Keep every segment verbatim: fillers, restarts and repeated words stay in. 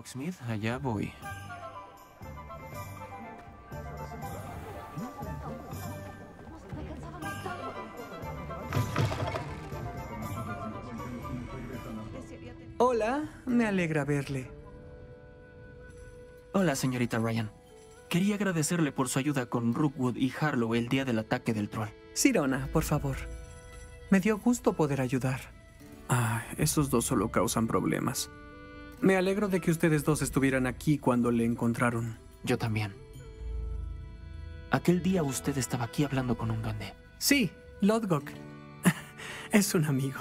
Hogsmeade, allá voy. Hola, me alegra verle. Hola, señorita Ryan. Quería agradecerle por su ayuda con Rookwood y Harlow el día del ataque del troll. Sirona, por favor. Me dio gusto poder ayudar. Ah, esos dos solo causan problemas. Me alegro de que ustedes dos estuvieran aquí cuando le encontraron. Yo también. Aquel día usted estaba aquí hablando con un duende. Sí, Lodgok. Es un amigo.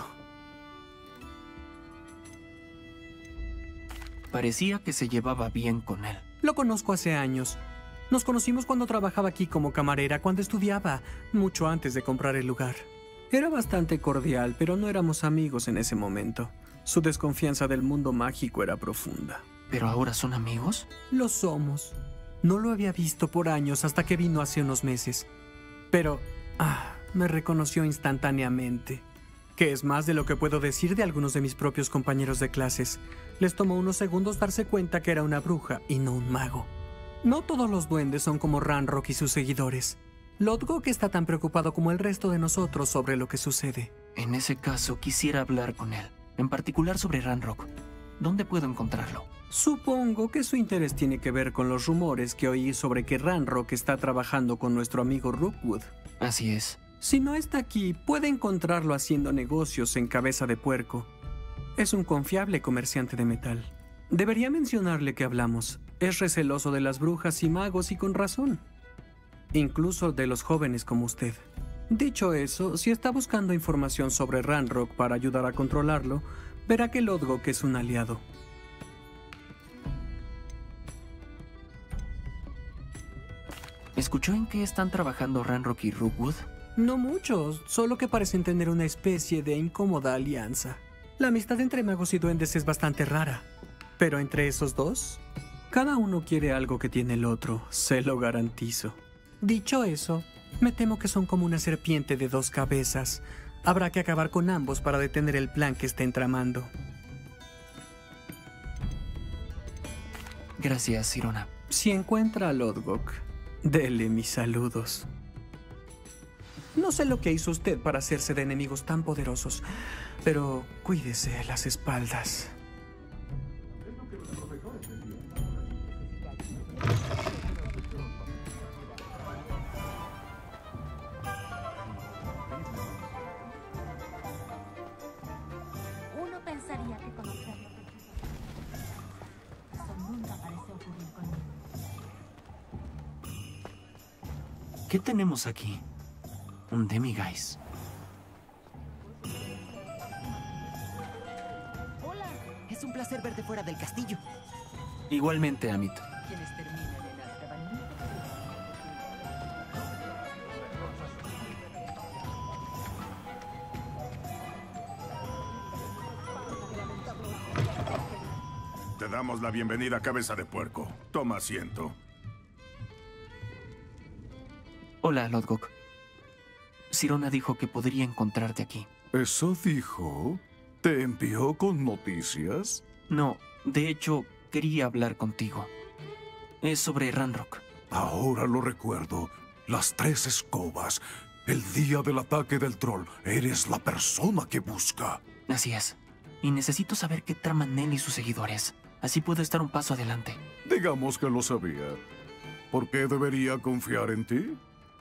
Parecía que se llevaba bien con él. Lo conozco hace años. Nos conocimos cuando trabajaba aquí como camarera, cuando estudiaba, mucho antes de comprar el lugar. Era bastante cordial, pero no éramos amigos en ese momento. Su desconfianza del mundo mágico era profunda. ¿Pero ahora son amigos? Lo somos. No lo había visto por años hasta que vino hace unos meses. Pero, ah, me reconoció instantáneamente. Que es más de lo que puedo decir de algunos de mis propios compañeros de clases. Les tomó unos segundos darse cuenta que era una bruja y no un mago. No todos los duendes son como Ranrock y sus seguidores. Lodgok está tan preocupado como el resto de nosotros sobre lo que sucede. En ese caso, quisiera hablar con él. En particular sobre Ranrock. ¿Dónde puedo encontrarlo? Supongo que su interés tiene que ver con los rumores que oí sobre que Ranrock está trabajando con nuestro amigo Rookwood. Así es. Si no está aquí, puede encontrarlo haciendo negocios en Cabeza de Puerco. Es un confiable comerciante de metal. Debería mencionarle que hablamos. Es receloso de las brujas y magos y con razón. Incluso de los jóvenes como usted. Dicho eso, si está buscando información sobre Ranrock para ayudar a controlarlo, verá que Lodgok es un aliado. ¿Escuchó en qué están trabajando Ranrock y Rookwood? No muchos, solo que parecen tener una especie de incómoda alianza. La amistad entre magos y duendes es bastante rara. Pero entre esos dos, cada uno quiere algo que tiene el otro, se lo garantizo. Dicho eso, me temo que son como una serpiente de dos cabezas. Habrá que acabar con ambos para detener el plan que estén tramando. Gracias, Sirona. Si encuentra a Lodgok, dele mis saludos. No sé lo que hizo usted para hacerse de enemigos tan poderosos, pero cuídese las espaldas. Uno pensaría que conocerlo. Eso nunca parece ocurrir conmigo. ¿Qué tenemos aquí? Un Demiguise. Hola, es un placer verte fuera del castillo. Igualmente, Amit. Quienes terminan en Azkaban. Te damos la bienvenida, Cabeza de Puerco. Toma asiento. Hola, Lodgok. Sirona dijo que podría encontrarte aquí. ¿Eso dijo? ¿Te envió con noticias? No, de hecho, quería hablar contigo. Es sobre Ranrock. Ahora lo recuerdo. Las tres escobas. El día del ataque del troll. Eres la persona que busca. Así es. Y necesito saber qué traman él y sus seguidores. Así puedo estar un paso adelante. Digamos que lo sabía. ¿Por qué debería confiar en ti?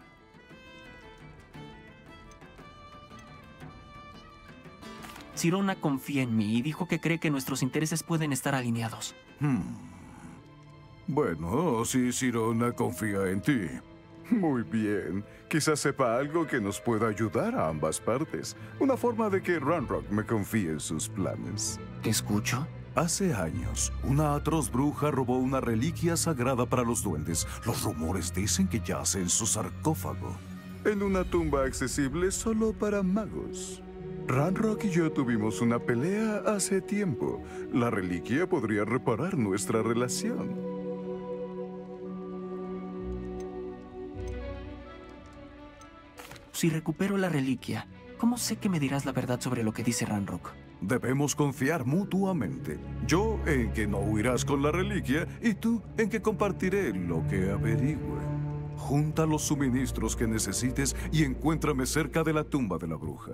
Sirona confía en mí y dijo que cree que nuestros intereses pueden estar alineados. Hmm. Bueno, si Sirona confía en ti. Muy bien. Quizás sepa algo que nos pueda ayudar a ambas partes. Una forma de que Ranrock me confíe en sus planes. ¿Te escucho? Hace años, una atroz bruja robó una reliquia sagrada para los duendes. Los rumores dicen que yace en su sarcófago, en una tumba accesible solo para magos. Ranrock y yo tuvimos una pelea hace tiempo. La reliquia podría reparar nuestra relación. Si recupero la reliquia, ¿cómo sé que me dirás la verdad sobre lo que dice Ranrock? Debemos confiar mutuamente. Yo en que no huirás con la reliquia y tú en que compartiré lo que averigüe. Junta los suministros que necesites y encuéntrame cerca de la tumba de la bruja.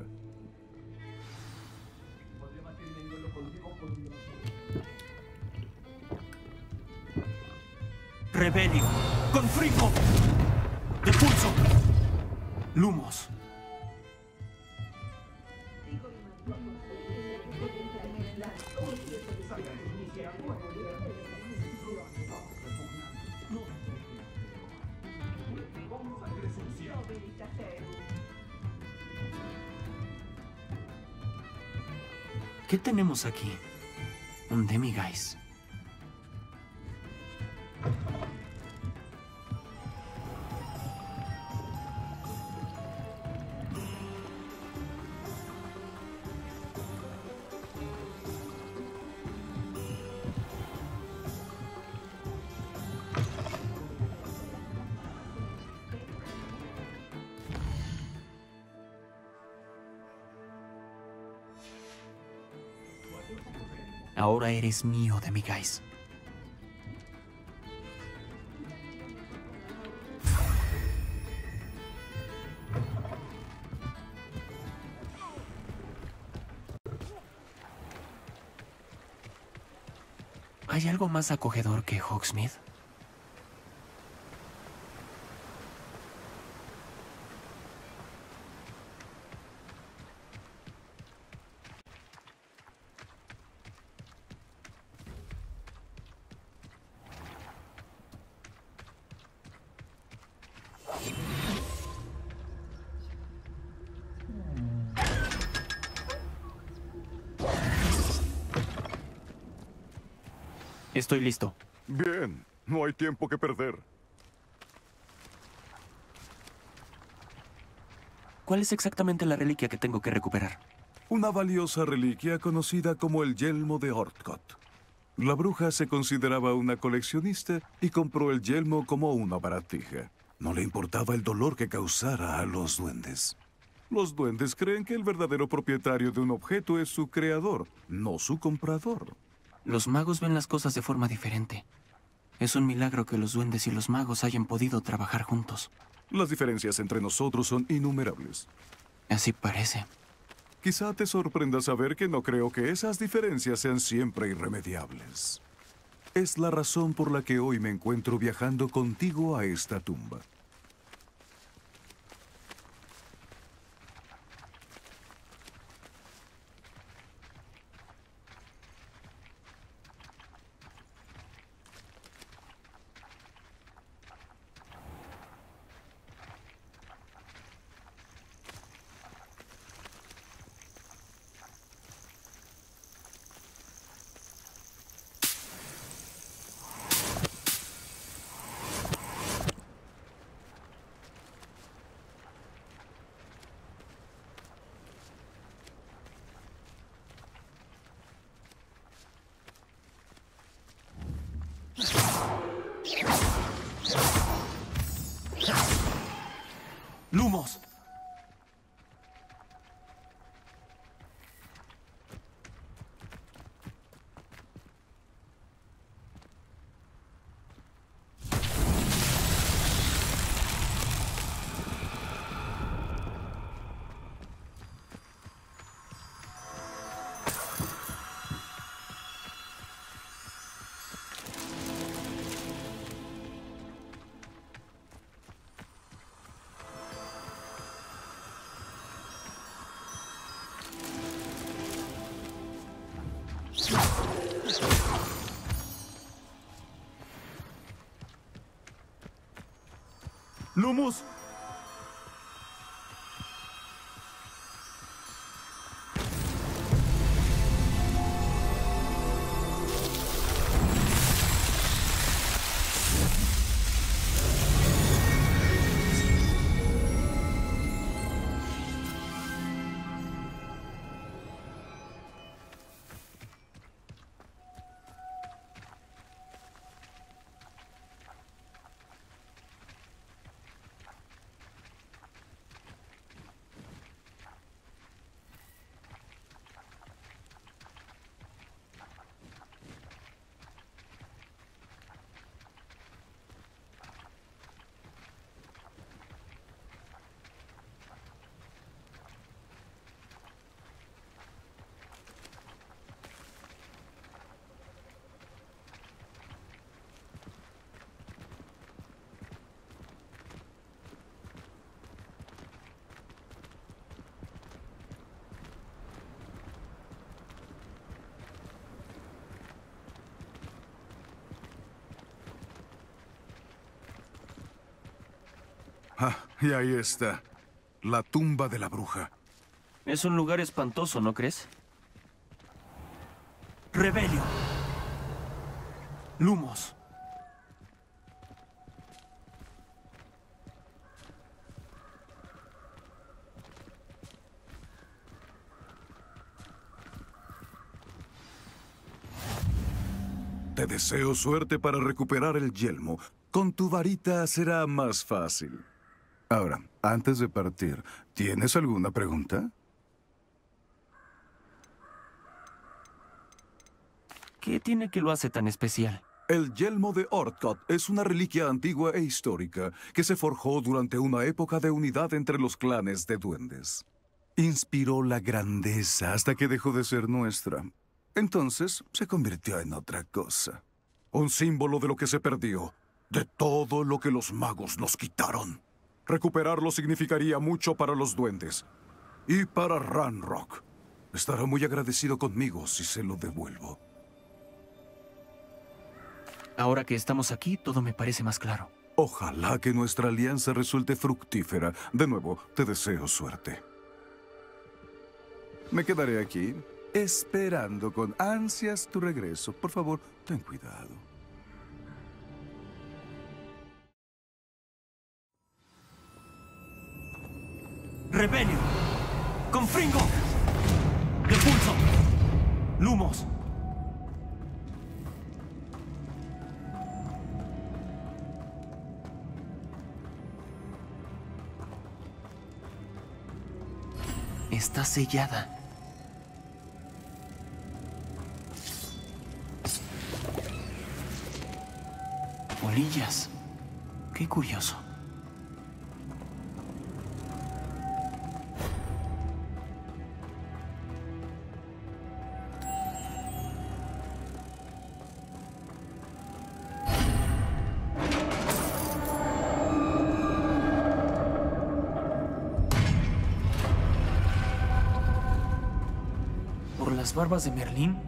Rebelio. Confringo. Depulso. Lumos. ¿Qué tenemos aquí? Un Demiguise. Ahora eres mío, Demiguise. ¿Hay algo más acogedor que Hogsmeade? Estoy listo. Bien, no hay tiempo que perder. ¿Cuál es exactamente la reliquia que tengo que recuperar? Una valiosa reliquia conocida como el yelmo de Ortgoth. La bruja se consideraba una coleccionista y compró el yelmo como una baratija. No le importaba el dolor que causara a los duendes. Los duendes creen que el verdadero propietario de un objeto es su creador, no su comprador. Los magos ven las cosas de forma diferente. Es un milagro que los duendes y los magos hayan podido trabajar juntos. Las diferencias entre nosotros son innumerables. Así parece. Quizá te sorprenda saber que no creo que esas diferencias sean siempre irremediables. Es la razón por la que hoy me encuentro viajando contigo a esta tumba. ¡Lumos! ¡Lumos! Ah, y ahí está. La tumba de la bruja. Es un lugar espantoso, ¿no crees? Rebelio. Lumos. Te deseo suerte para recuperar el yelmo. Con tu varita será más fácil. Ahora, antes de partir, ¿tienes alguna pregunta? ¿Qué tiene que lo hace tan especial? El yelmo de Ortcott es una reliquia antigua e histórica que se forjó durante una época de unidad entre los clanes de duendes. Inspiró la grandeza hasta que dejó de ser nuestra. Entonces se convirtió en otra cosa. Un símbolo de lo que se perdió, de todo lo que los magos nos quitaron. Recuperarlo significaría mucho para los duendes. Y para Ranrock. Estará muy agradecido conmigo si se lo devuelvo. Ahora que estamos aquí, todo me parece más claro. Ojalá que nuestra alianza resulte fructífera. De nuevo, te deseo suerte. Me quedaré aquí, esperando con ansias tu regreso. Por favor, ten cuidado. Rebelio. Confringo. Depulso. Lumos. Está sellada. Polillas. Qué curioso. ¿Por las barbas de Merlín?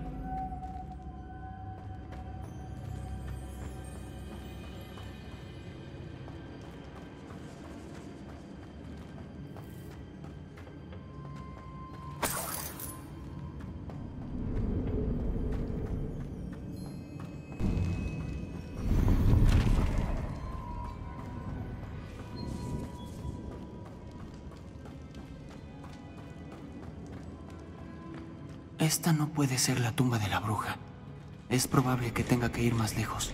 Esta no puede ser la tumba de la bruja. Es probable que tenga que ir más lejos.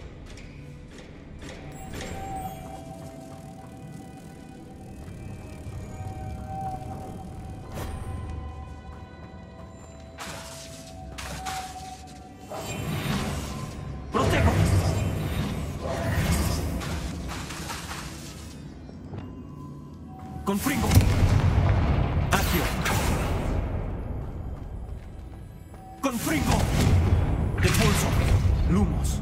¡Protego! ¡Confringo! ¡Accio! ¡Confringo! ¡Depulso! ¡Lumos!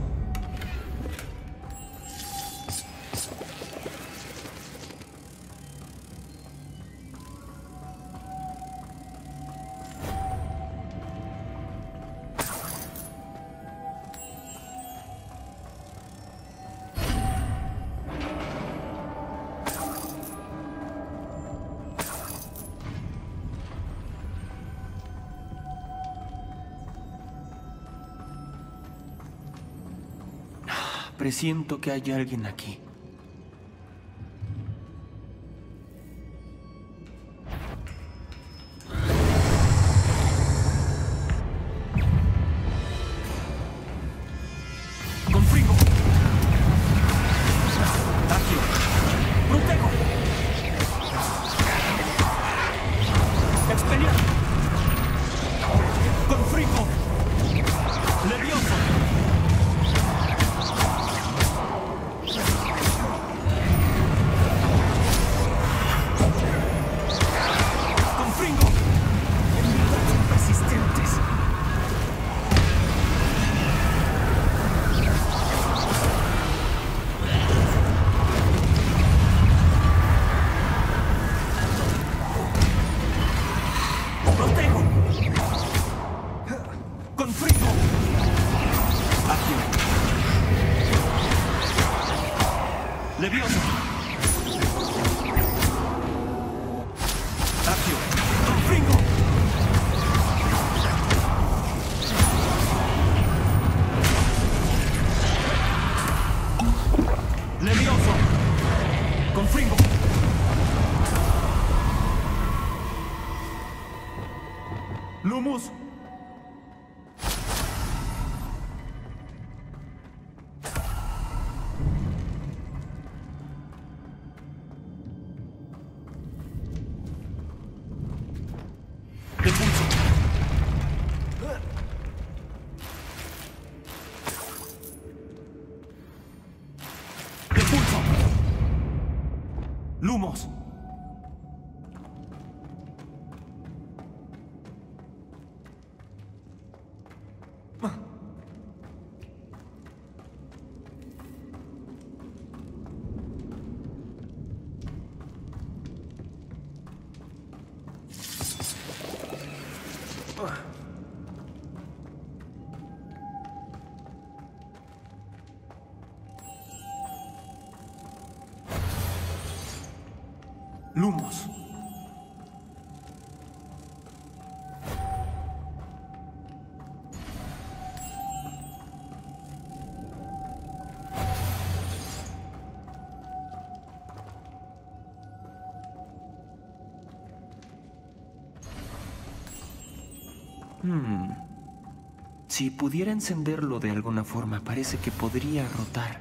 Presiento que hay alguien aquí. ¡Confringo! ¡Accio! ¡Protego! ¡Expeliar! ¡Confringo! ¡Levioso! ¡Lumos! Lumos. Hmm. Si pudiera encenderlo de alguna forma, parece que podría rotar.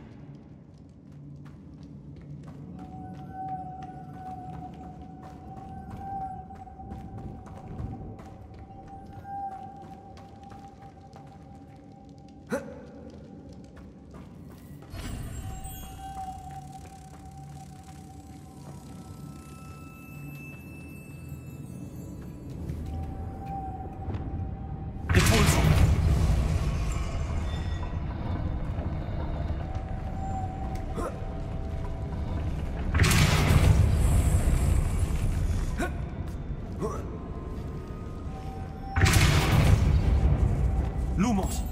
¡Lumos!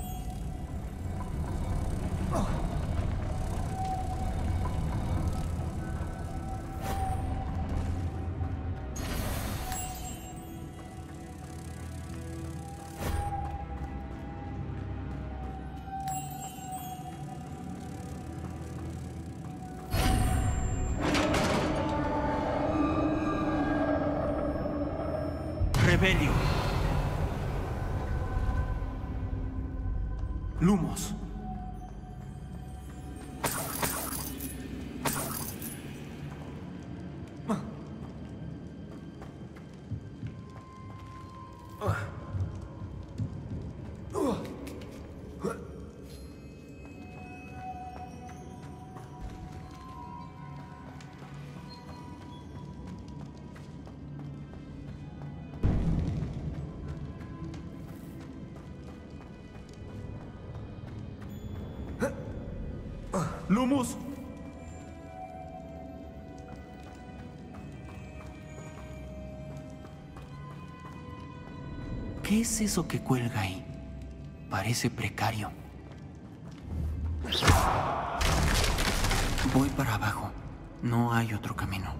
Rebelio. Lumos. ¡Lumos! ¿Qué es eso que cuelga ahí? Parece precario. Voy para abajo. No hay otro camino.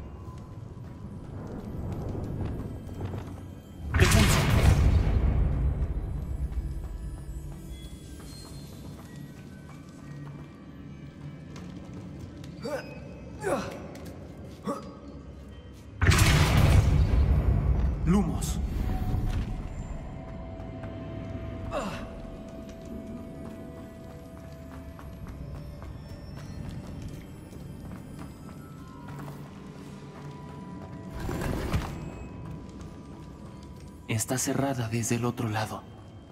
Lumos. Está cerrada desde el otro lado.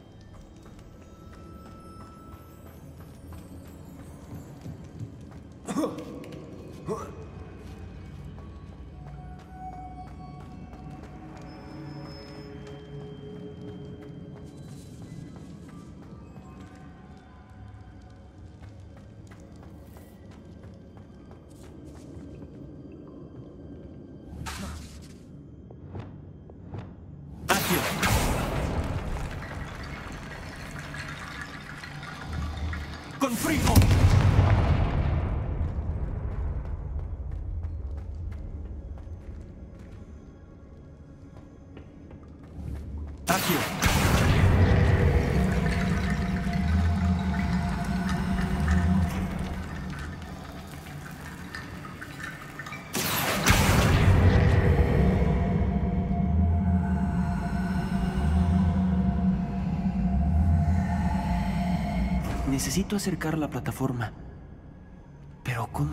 ¡Con frío! Accio. Necesito acercar la plataforma. ¿Pero cómo?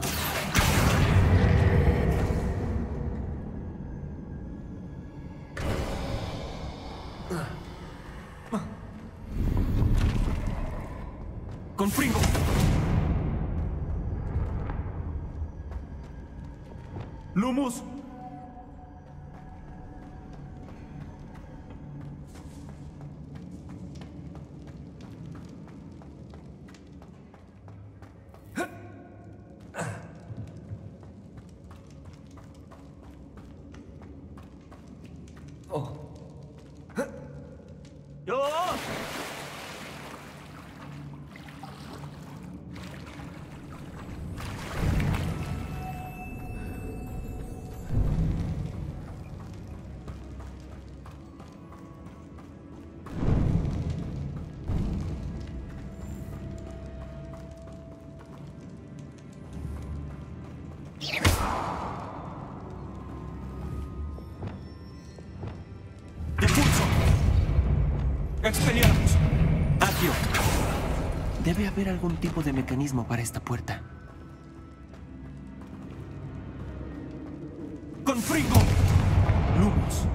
¡Con fringo! ¡Lumus! ¡Expelliarmus! Accio. Debe haber algún tipo de mecanismo para esta puerta. ¡Confringo! Lumos.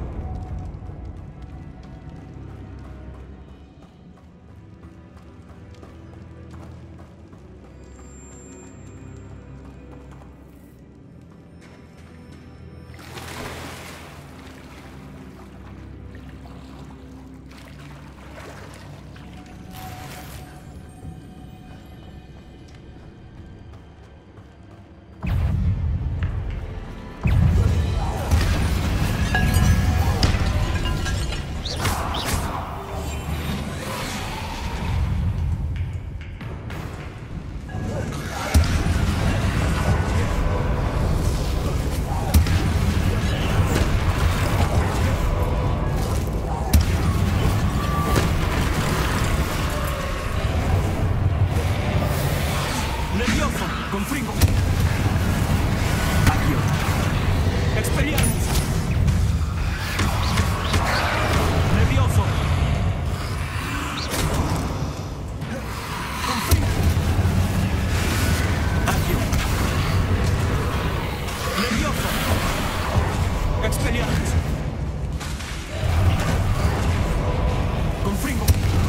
¡Confringo! Accio. ¡Expelliarmus! ¡Levioso! ¡Confringo! Accio. ¡Levioso! ¡Expelliarmus! ¡Confringo!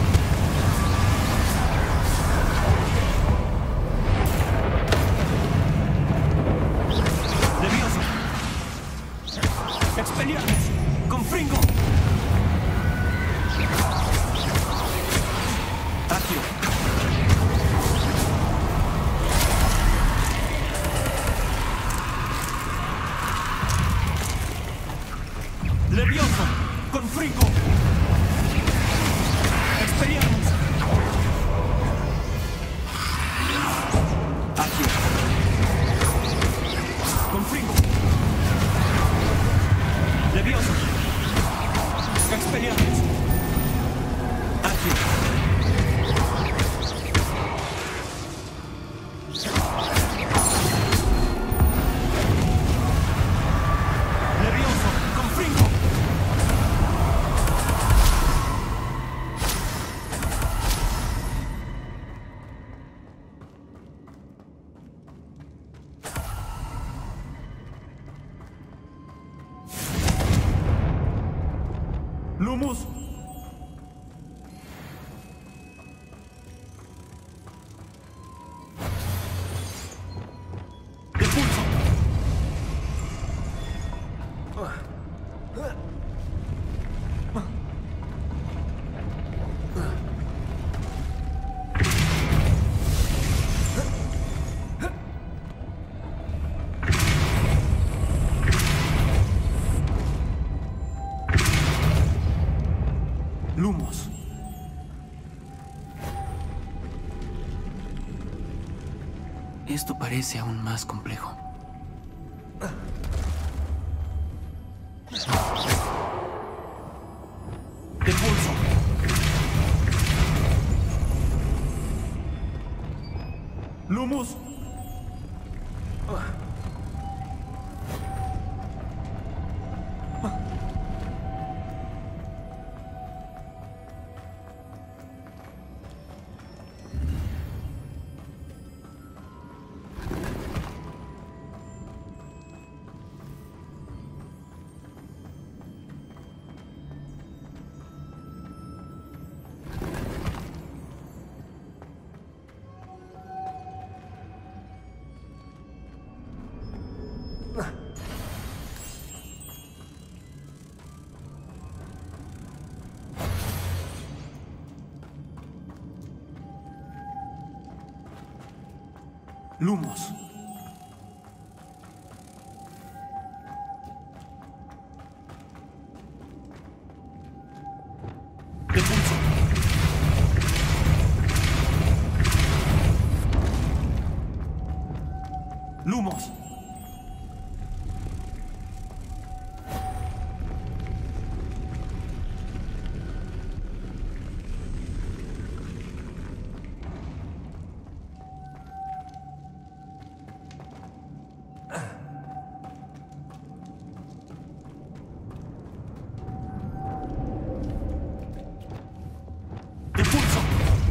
¡Expelliarmus! ¡Confringo! Accio. ¡Levioso! ¡Confringo! ¡Expelliarmus! Accio. ¡Confringo! ¡Levioso! ¡Expelliarmus! Accio. ¡Levioso! ¡Confringo! ¡Lumus! ¡Depulso! Lumos. Esto parece aún más complejo. ¡Depulso! ¡Lumus! Lumos. Depulso. Lumos. Depulso.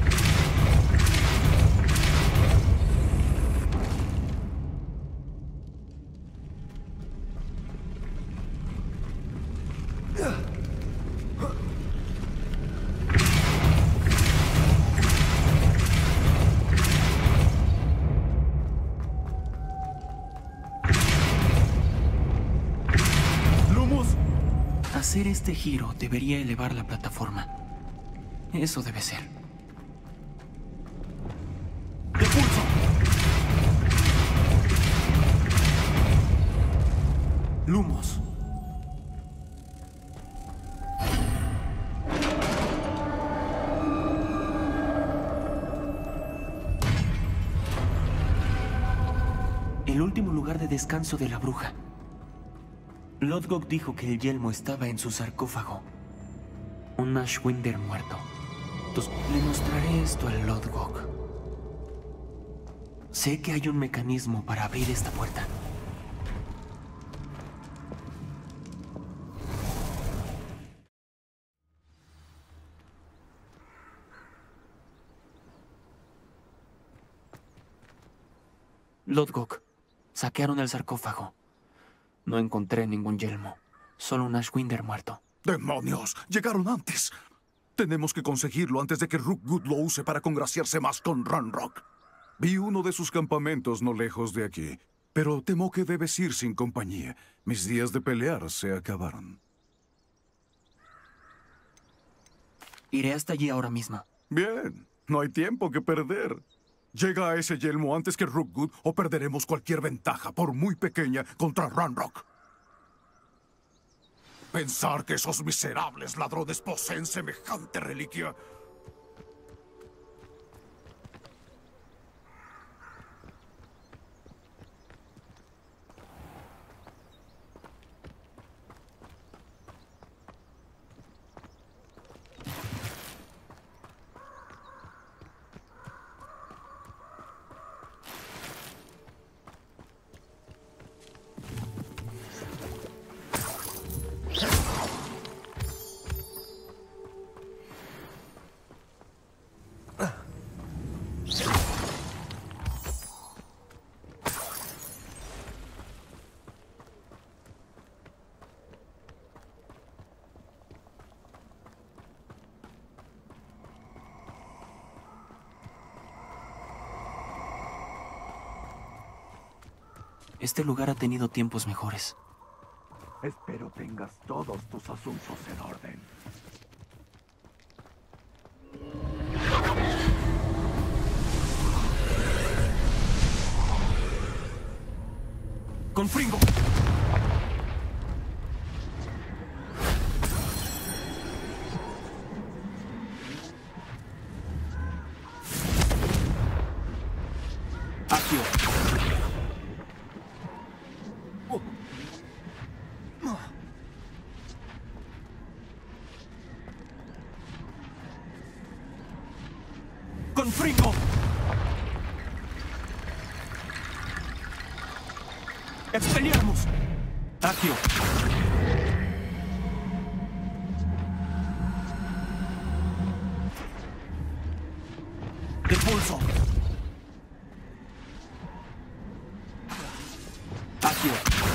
Lumos. Hacer este giro debería elevar la plataforma. Eso debe ser. Depulso. Lumos. El último lugar de descanso de la bruja. Lodgok dijo que el yelmo estaba en su sarcófago. Un Ashwinder muerto. Entonces, le mostraré esto al Lodgok. Sé que hay un mecanismo para abrir esta puerta. Lodgok, saquearon el sarcófago. No encontré ningún yelmo, solo un Ashwinder muerto. ¡Demonios! ¡Llegaron antes! Tenemos que conseguirlo antes de que Rookwood lo use para congraciarse más con Ranrock. Vi uno de sus campamentos no lejos de aquí, pero temo que debes ir sin compañía. Mis días de pelear se acabaron. Iré hasta allí ahora mismo. Bien, no hay tiempo que perder. Llega a ese yelmo antes que Rookwood o perderemos cualquier ventaja, por muy pequeña, contra Ranrock. Pensar que esos miserables ladrones poseen semejante reliquia. Este lugar ha tenido tiempos mejores. Espero tengas todos tus asuntos en orden. ¡Con Fringo! Accio. ¡Con Fringo! ¡Expelliarmus! Accio. Depulso. Accio.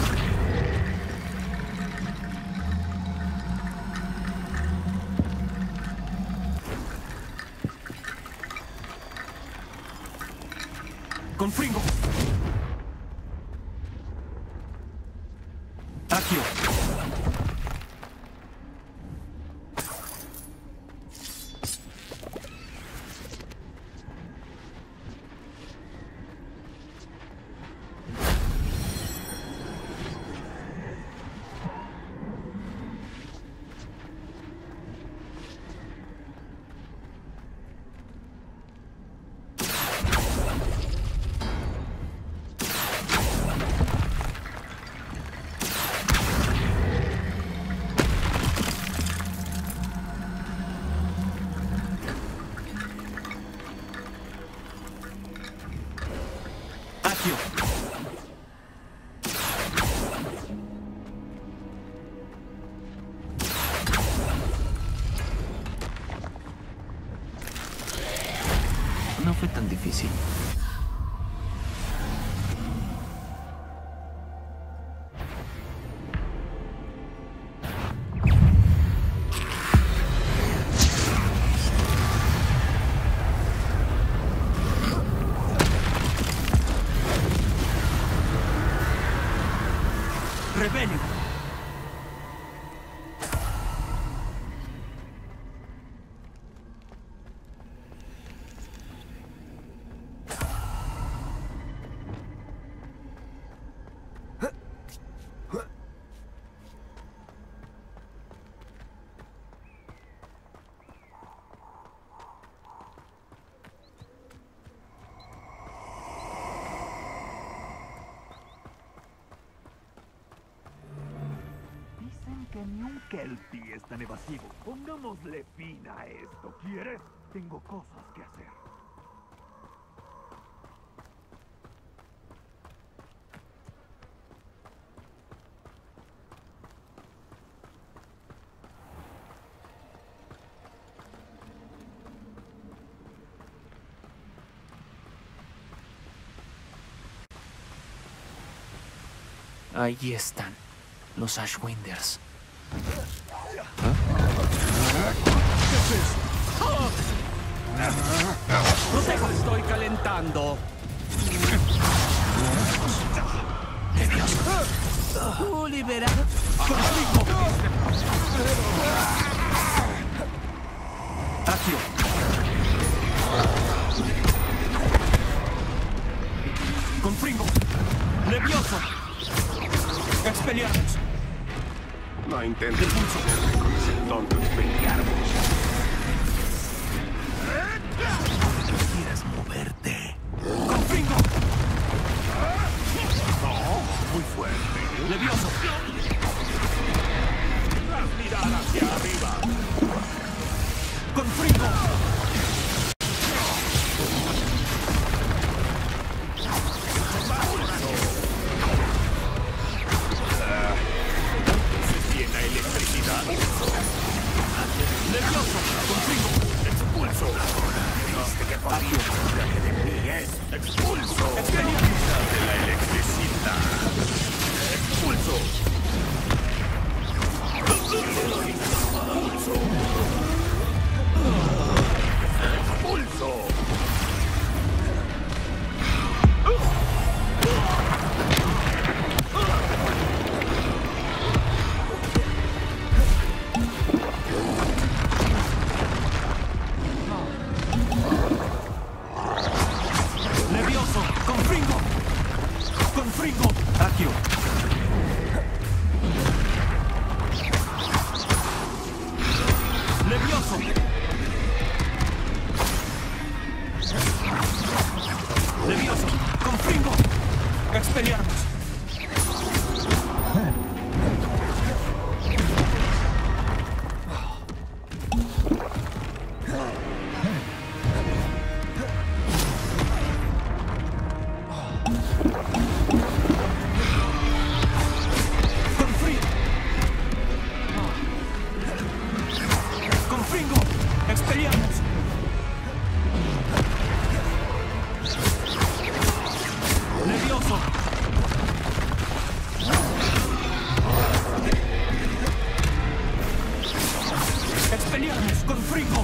Con Fringo. Accio. Accio. No fue tan difícil. Rebelio. Dicen que ni un Kelpie es tan evasivo. Pongámosle fin a esto, ¿quieres? Tengo cosas que hacer. Ahí están, los Ashwinders. ¡Protejo! ¡Estoy calentando! ¡Tú liberado! ¡Conflicto! Accio. Confringo. Levioso. Expelliarmus. No intentes pulso con ese tonto Expelliarmus. ¿Quieres moverte? Confringo. No, muy fuerte. Levioso. Mirar hacia arriba. Confringo. Tiene electricidad. Levioso. Confringo. Expulso. ¿Viste que podía traje de mí, eh? Expulso. De la electricidad. Expulso. Expulso. Expulso. Levioso. Confringo. Confringo. Accio. Levioso. Levioso. Confringo. Expelliarmus. Confringo. Confringo. Expelliarmus. Levioso. Expelliarmus. Confringo.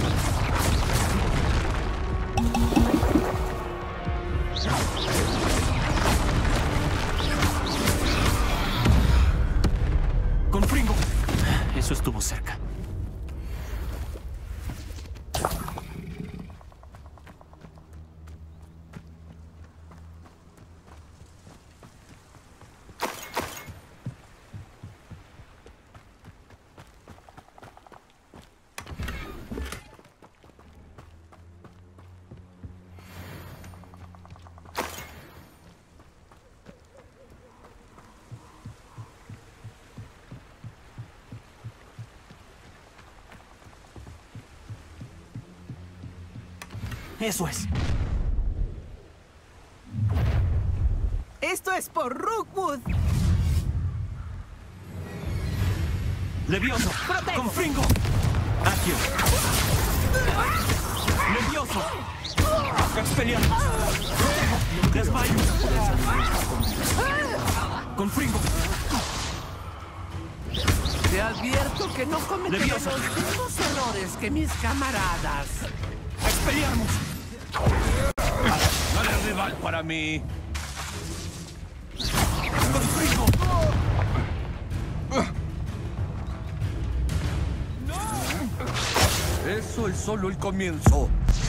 Confringo. Eso estuvo cerca. Eso es. ¡Esto es por Rookwood! ¡Levioso! ¡Con Fringo! ¡Accio! ¡Levioso! ¡Expelliarmus! ¡Desmayo! ¡Con Fringo! Te advierto que no cometeré Levioso. los mismos errores que mis camaradas. ¡Expelliarmus! No eres rival para mí. ¡Con Fringo! Eso es solo el comienzo.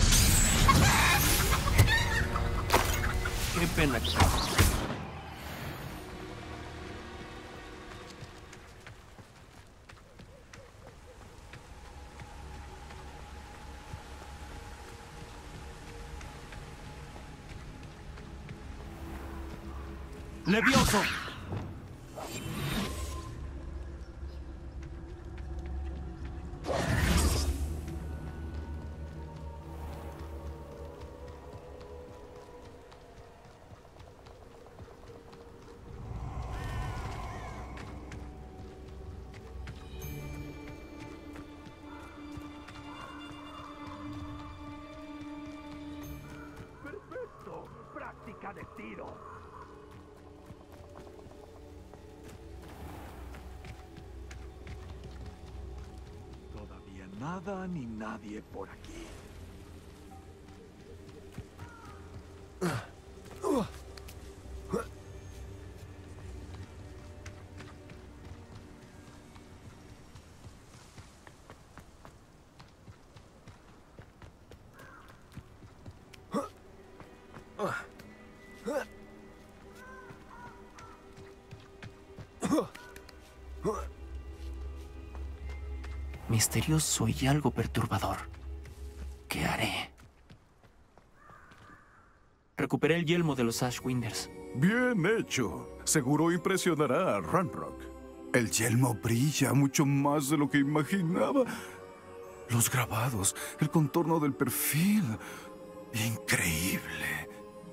¡Qué pena! ¡Levioso! ¡Perfecto! ¡Práctica de tiro! Todavía nada ni nadie por aquí. Misterioso y algo perturbador. ¿Qué haré? Recuperé el yelmo de los Ashwinders. Bien hecho. Seguro impresionará a Ranrock. El yelmo brilla mucho más de lo que imaginaba. Los grabados, el contorno del perfil. Increíble.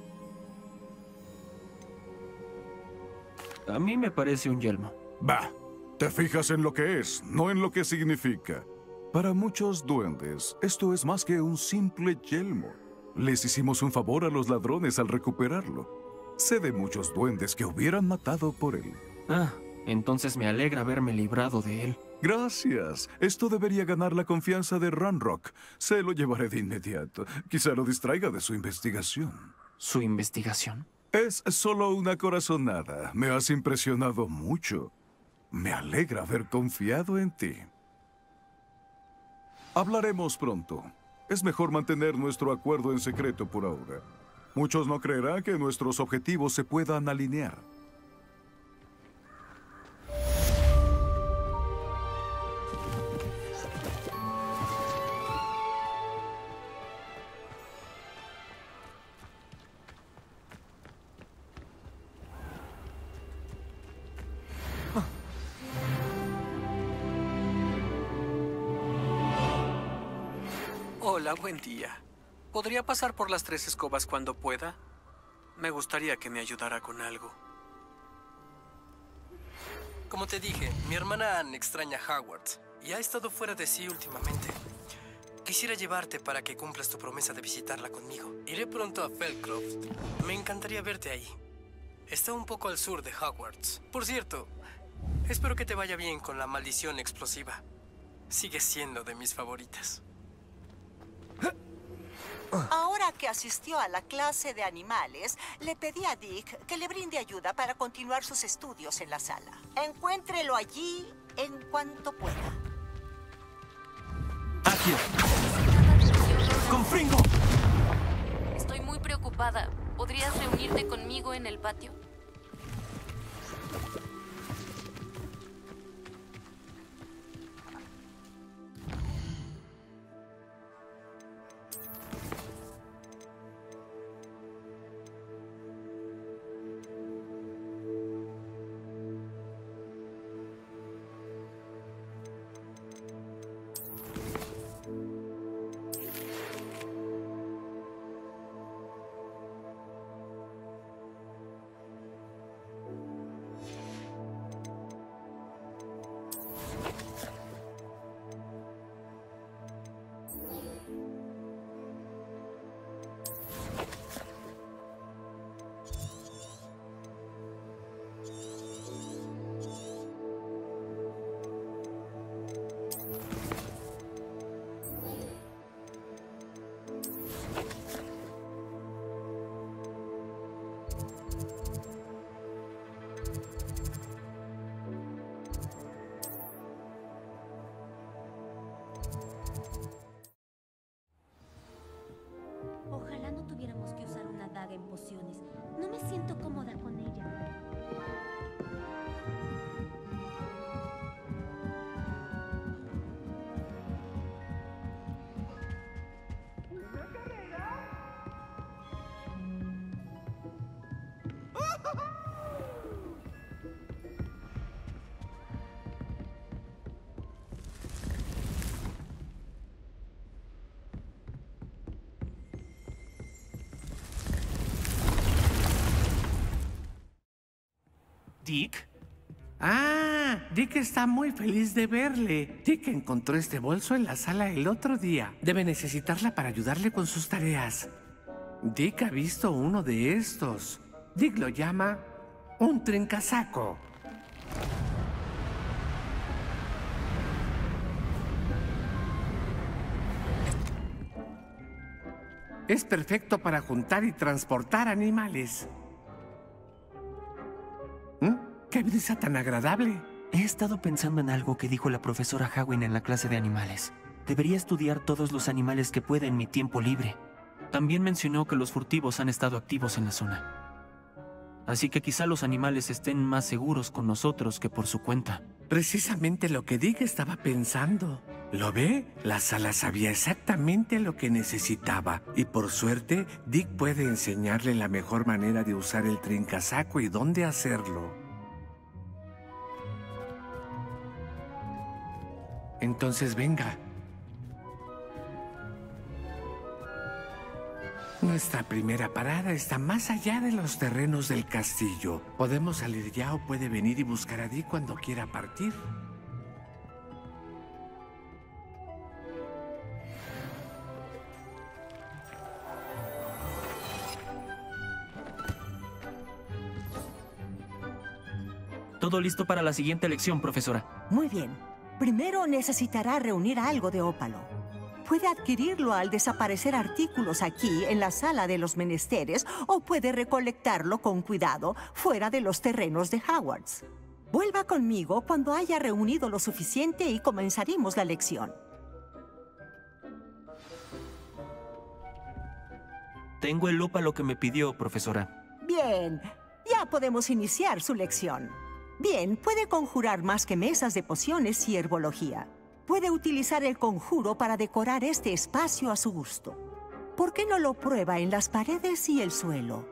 A mí me parece un yelmo. Bah, te fijas en lo que es, no en lo que significa. Para muchos duendes, esto es más que un simple yelmo. Les hicimos un favor a los ladrones al recuperarlo. Sé de muchos duendes que hubieran matado por él. Ah, entonces me alegra haberme librado de él. Gracias. Esto debería ganar la confianza de Ranrock. Se lo llevaré de inmediato. Quizá lo distraiga de su investigación. ¿Su investigación? Es solo una corazonada. Me has impresionado mucho. Me alegra haber confiado en ti. Hablaremos pronto. Es mejor mantener nuestro acuerdo en secreto por ahora. Muchos no creerán que nuestros objetivos se puedan alinear. Hola, buen día. ¿Podría pasar por las tres escobas cuando pueda? Me gustaría que me ayudara con algo. Como te dije, mi hermana Anne extraña a Hogwarts y ha estado fuera de sí últimamente. Quisiera llevarte para que cumplas tu promesa de visitarla conmigo. Iré pronto a Felcroft. Me encantaría verte ahí. Está un poco al sur de Hogwarts. Por cierto, espero que te vaya bien con la maldición explosiva. Sigue siendo de mis favoritas. Ahora que asistió a la clase de animales, le pedí a Dick que le brinde ayuda para continuar sus estudios en la sala. Encuéntrelo allí en cuanto pueda. ¡Accio! ¡Con Fringo! Estoy muy preocupada. ¿Podrías reunirte conmigo en el patio? instrucciones. No me siento cómoda con ella. ¿Dick? Ah, Dick está muy feliz de verle. Dick encontró este bolso en la sala el otro día. Debe necesitarla para ayudarle con sus tareas. Dick ha visto uno de estos. Dick lo llama un trincasaco. Es perfecto para juntar y transportar animales. ¿Mm? ¡Qué brisa tan agradable! He estado pensando en algo que dijo la profesora Hawin en la clase de animales. Debería estudiar todos los animales que pueda en mi tiempo libre. También mencionó que los furtivos han estado activos en la zona. Así que quizá los animales estén más seguros con nosotros que por su cuenta. Precisamente lo que Dick estaba pensando. ¿Lo ve? La sala sabía exactamente lo que necesitaba. Y por suerte, Dick puede enseñarle la mejor manera de usar el trincasaco y dónde hacerlo. Entonces venga. Nuestra primera parada está más allá de los terrenos del castillo. Podemos salir ya o puede venir y buscar a Dick cuando quiera partir. Todo listo para la siguiente lección, profesora. Muy bien. Primero necesitará reunir algo de ópalo. Puede adquirirlo al desaparecer artículos aquí en la sala de los menesteres o puede recolectarlo con cuidado fuera de los terrenos de Hogwarts. Vuelva conmigo cuando haya reunido lo suficiente y comenzaremos la lección. Tengo el ópalo que me pidió, profesora. Bien, ya podemos iniciar su lección. Bien, puede conjurar más que mesas de pociones y herbología. Puede utilizar el conjuro para decorar este espacio a su gusto. ¿Por qué no lo prueba en las paredes y el suelo?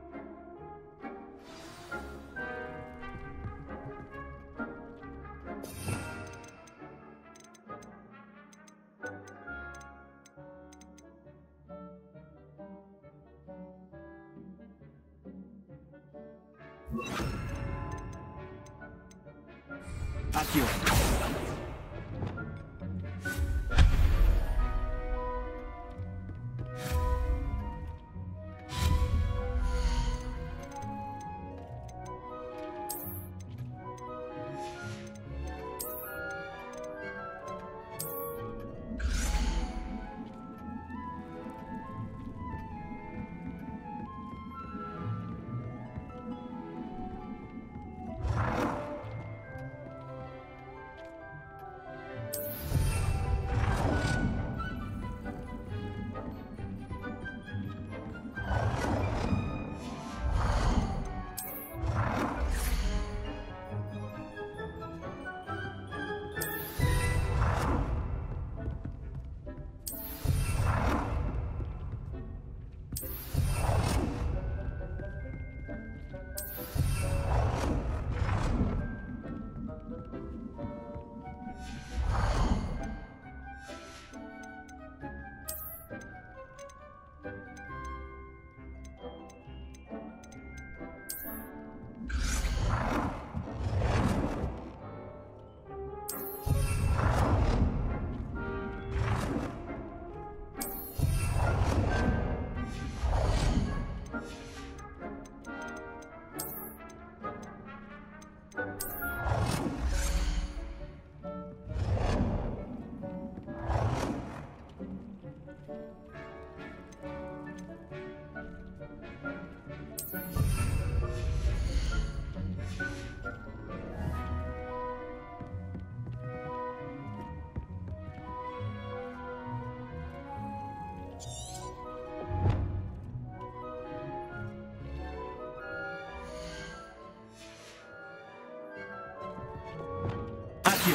Accio. sitio.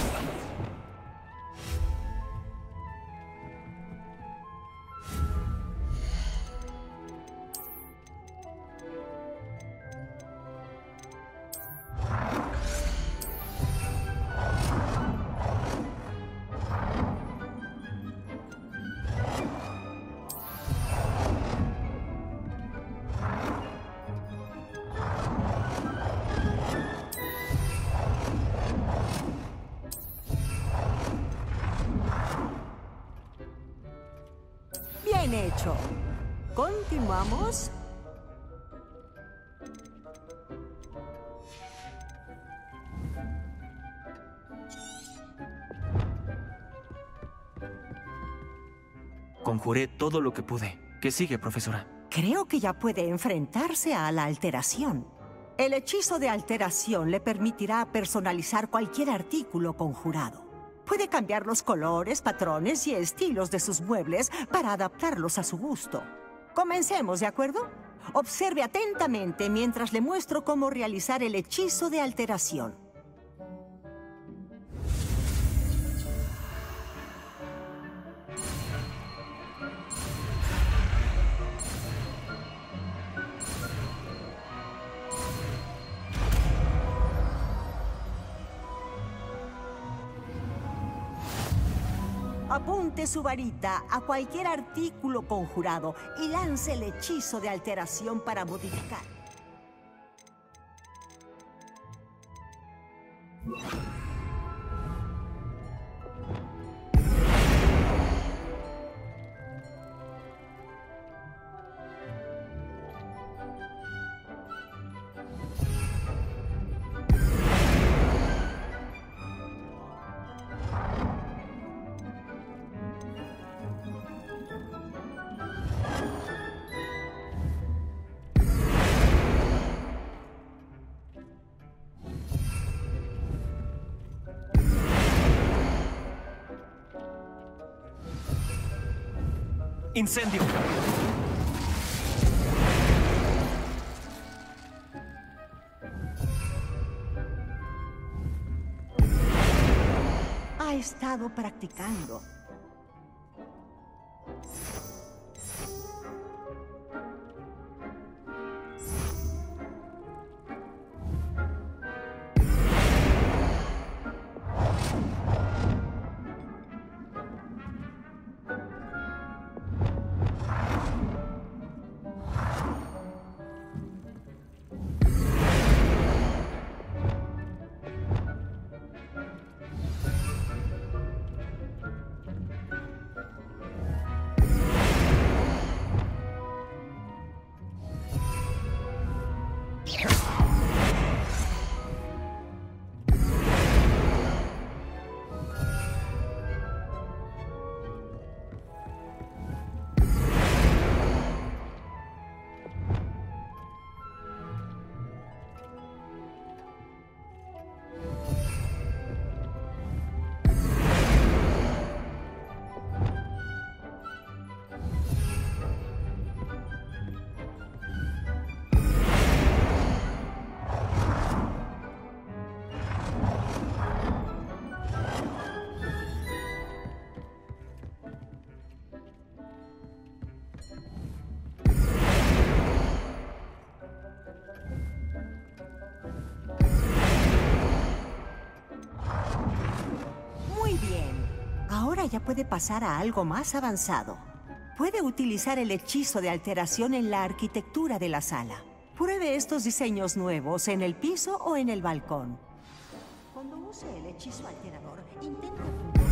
Bien hecho. Continuamos. Conjuré todo lo que pude. ¿Qué sigue, profesora? Creo que ya puede enfrentarse a la alteración. El hechizo de alteración le permitirá personalizar cualquier artículo conjurado. Puede cambiar los colores, patrones y estilos de sus muebles para adaptarlos a su gusto. Comencemos, ¿de acuerdo? Observe atentamente mientras le muestro cómo realizar el hechizo de alteración. Apunte su varita a cualquier artículo conjurado y lance el hechizo de alteración para modificar. ¡Incendio! Ha estado practicando. Ahora ya puede pasar a algo más avanzado. Puede utilizar el hechizo de alteración en la arquitectura de la sala. Pruebe estos diseños nuevos en el piso o en el balcón. Cuando use el hechizo alterador, intente apuntar.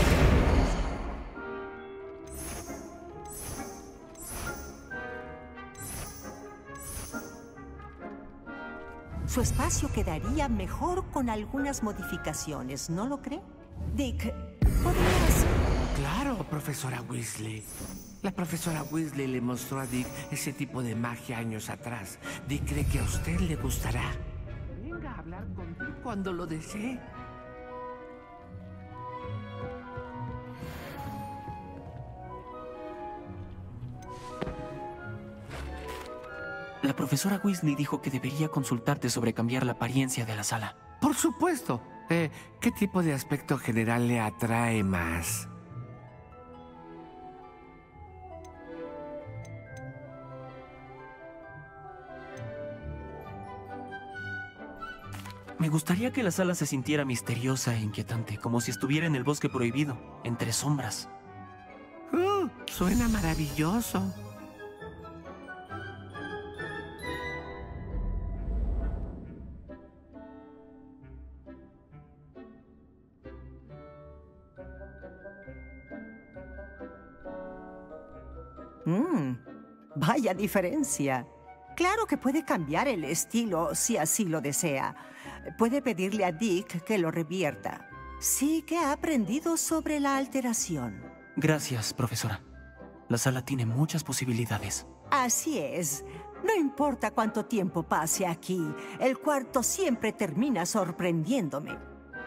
Su espacio quedaría mejor con algunas modificaciones, ¿no lo cree? Dick, ¿podrías...? Claro, profesora Weasley. La profesora Weasley le mostró a Dick ese tipo de magia años atrás. Dick cree que a usted le gustará. Venga a hablar con Dick cuando lo desee. La profesora Weasley dijo que debería consultarte sobre cambiar la apariencia de la sala. Por supuesto. Eh, ¿qué tipo de aspecto general le atrae más? Me gustaría que la sala se sintiera misteriosa e inquietante, como si estuviera en el bosque prohibido, entre sombras. Uh, suena maravilloso. Mmm, vaya diferencia. Claro que puede cambiar el estilo si así lo desea. Puede pedirle a Dick que lo revierta. Sí que ha aprendido sobre la alteración. Gracias, profesora. La sala tiene muchas posibilidades. Así es. No importa cuánto tiempo pase aquí, el cuarto siempre termina sorprendiéndome.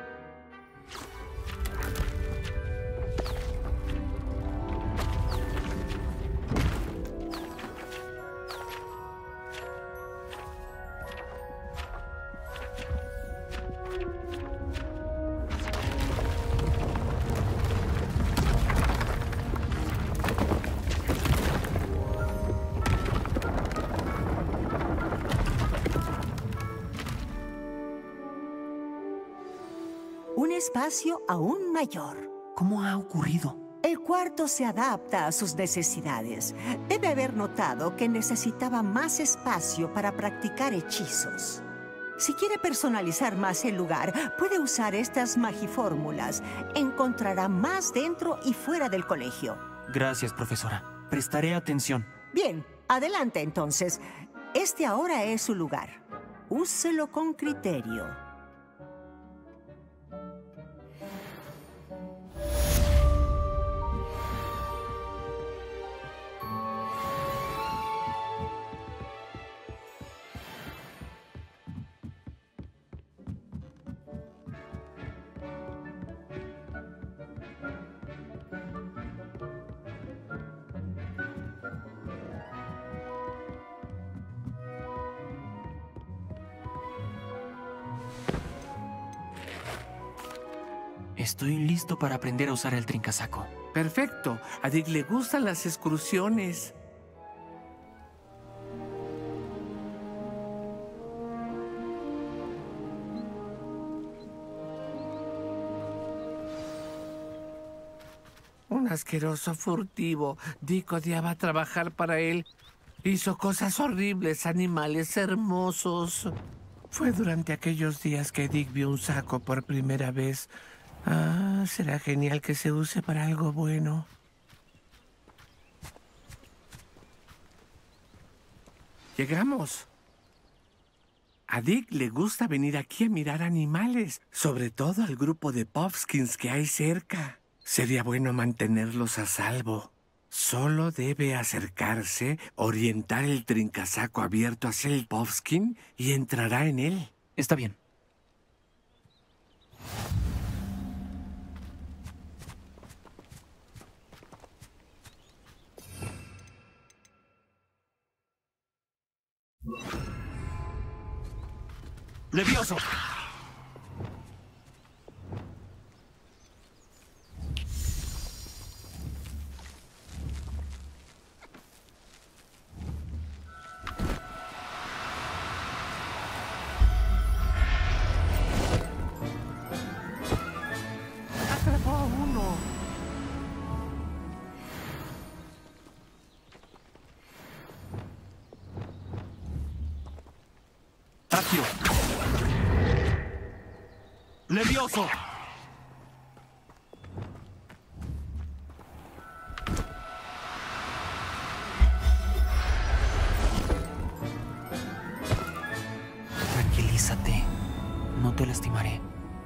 Un espacio aún mayor. ¿Cómo ha ocurrido? El cuarto se adapta a sus necesidades. Debe haber notado que necesitaba más espacio para practicar hechizos. Si quiere personalizar más el lugar, puede usar estas magifórmulas. Encontrará más dentro y fuera del colegio. Gracias, profesora. Prestaré atención. Bien, adelante entonces. Este ahora es su lugar. Úselo con criterio. Estoy listo para aprender a usar el trincasaco. Perfecto. A Dick le gustan las excursiones. Un asqueroso furtivo. Dick odiaba trabajar para él. Hizo cosas horribles, animales hermosos. Fue durante aquellos días que Dick vio un saco por primera vez. Ah, será genial que se use para algo bueno. Llegamos. A Dick le gusta venir aquí a mirar animales, sobre todo al grupo de Puffskins que hay cerca. Sería bueno mantenerlos a salvo. Solo debe acercarse, orientar el trincasaco abierto hacia el Puffskin y entrará en él. Está bien. ¡Levioso! Atrapó a uno. ¡Accio! ¡Levioso! Tranquilízate. No te lastimaré.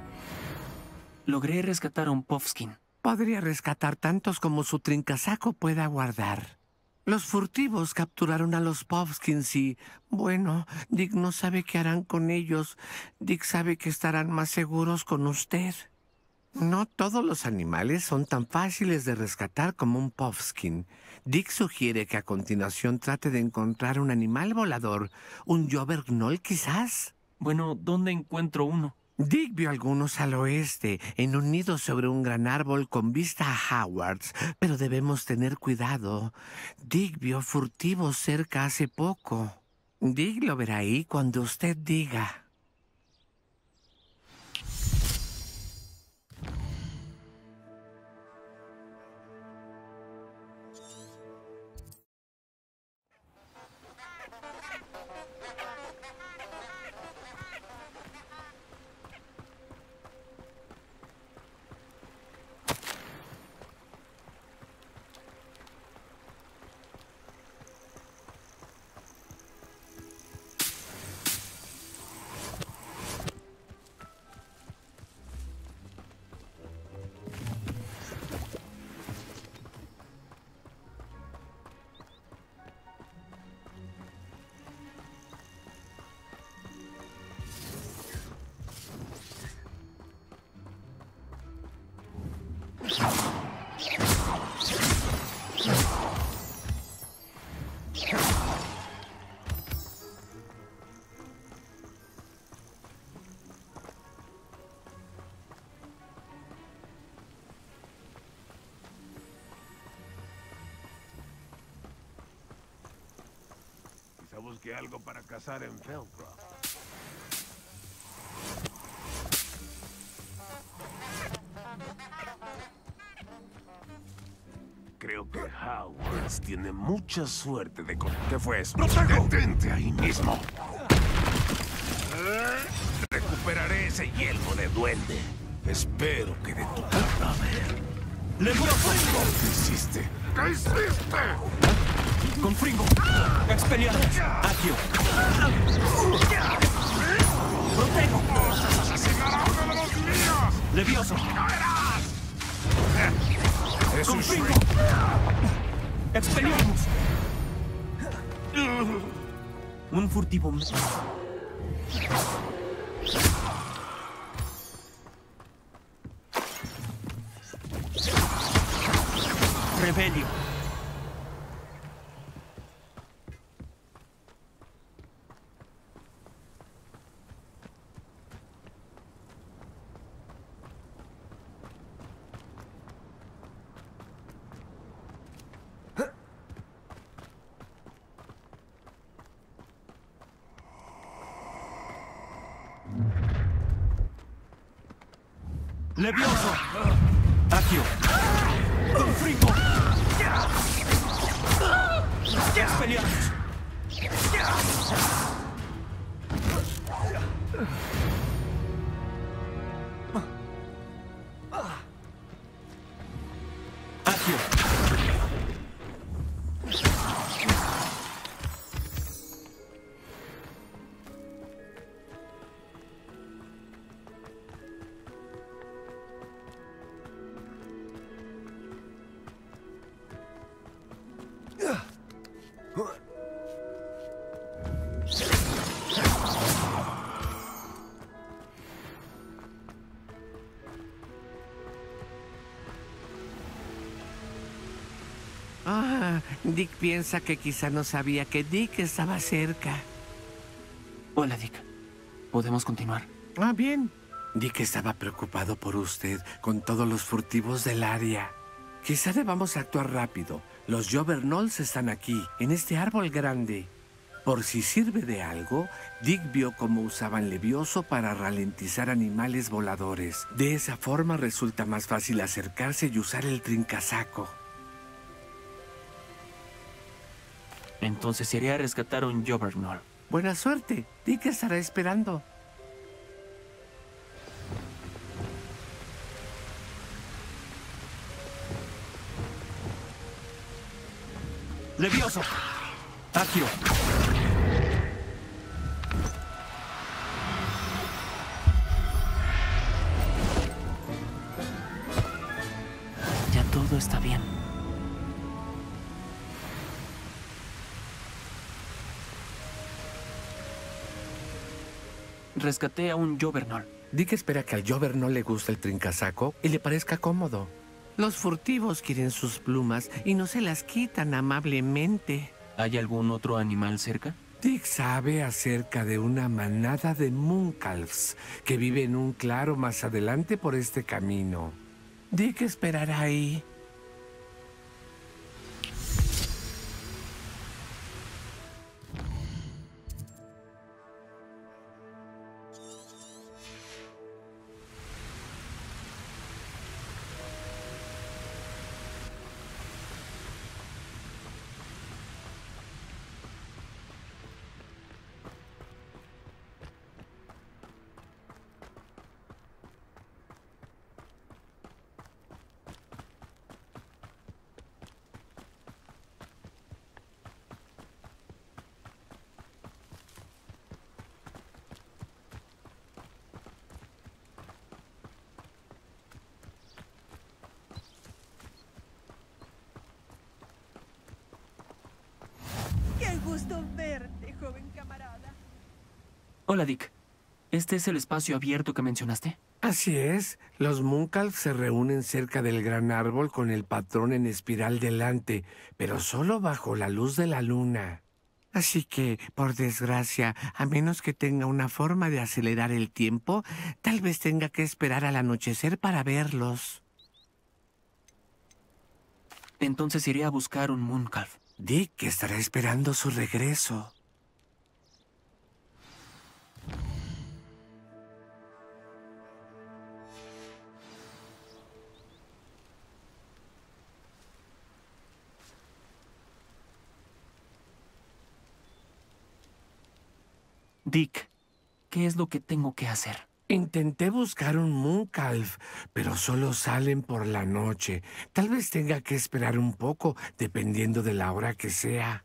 Logré rescatar a un Puffskin. Podría rescatar tantos como su trincasaco pueda guardar. Los furtivos capturaron a los Puffskins y, bueno, Dick no sabe qué harán con ellos. Dick sabe que estarán más seguros con usted. No todos los animales son tan fáciles de rescatar como un Puffskin. Dick sugiere que a continuación trate de encontrar un animal volador. ¿Un Jobberknoll, quizás? Bueno, ¿dónde encuentro uno? Dick vio algunos al oeste, en un nido sobre un gran árbol con vista a Howards, pero debemos tener cuidado. Dick vio furtivos cerca hace poco. Dick lo verá ahí cuando usted diga. Quizá busque algo para cazar en Feldcroft. Creo que Howard tiene mucha suerte de con... ¿Qué fue eso? ¡Protejo! ¡Detente ahí mismo! Recuperaré ese yelmo de duende. Espero que de tu cadáver. ¡Le voy a Fringo! ¿Qué hiciste? ¿Qué hiciste? ¡Con Fringo! ¡Expelliarmus! ¡Accio! ¡Protejo! ¡Vas a asesinar a uno de los míos! ¡Levioso! Es ¡Con un Fringo! Shrek. ¡Expelliarmus! Un furtivo... Rebelio. Levioso. Accio. Con Fringo. Expelliarmus. Accio. Ah, Dick piensa que quizá no sabía que Dick estaba cerca. Hola, Dick. ¿Podemos continuar? Ah, bien. Dick estaba preocupado por usted con todos los furtivos del área. Quizá debamos actuar rápido. Los Jobberknolls están aquí, en este árbol grande. Por si sirve de algo, Dick vio cómo usaban Levioso para ralentizar animales voladores. De esa forma resulta más fácil acercarse y usar el trincasaco. Entonces sería rescatar un Jobberknoll. Buena suerte. Dick estará esperando. Levioso. Accio. Ya todo está bien. Rescaté a un Jobberknoll. Dick espera que al Jobberknoll le guste el trincasaco y le parezca cómodo. Los furtivos quieren sus plumas y no se las quitan amablemente. ¿Hay algún otro animal cerca? Dick sabe acerca de una manada de Mooncalfs que vive en un claro más adelante por este camino. Dick esperará ahí. ¡Qué gusto verte, joven camarada! Hola, Dick. ¿Este es el espacio abierto que mencionaste? Así es. Los Mooncalfs se reúnen cerca del gran árbol con el patrón en espiral delante, pero solo bajo la luz de la luna. Así que, por desgracia, a menos que tenga una forma de acelerar el tiempo, tal vez tenga que esperar al anochecer para verlos. Entonces iré a buscar un Mooncalf. Dick estará esperando su regreso. Dick, ¿qué es lo que tengo que hacer? Intenté buscar un Mooncalf, pero solo salen por la noche. Tal vez tenga que esperar un poco, dependiendo de la hora que sea.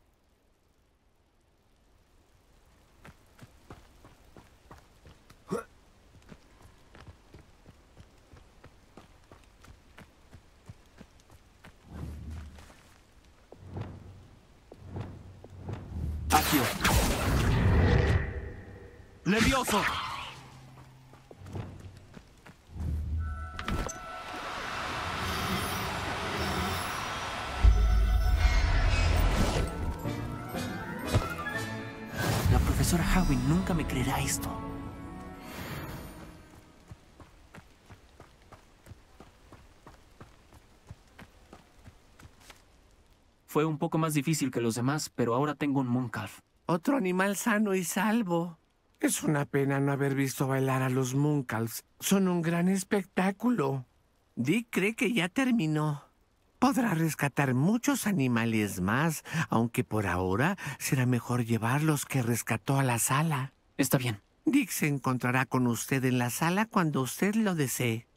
Accio. ¡Levioso! La profesora Howie nunca me creerá esto. Fue un poco más difícil que los demás, pero ahora tengo un Mooncalf. Otro animal sano y salvo. Es una pena no haber visto bailar a los Mooncalfs. Son un gran espectáculo. Dick cree que ya terminó. Podrá rescatar muchos animales más, aunque por ahora será mejor llevarlos que rescató a la sala. Está bien. Dick se encontrará con usted en la sala cuando usted lo desee.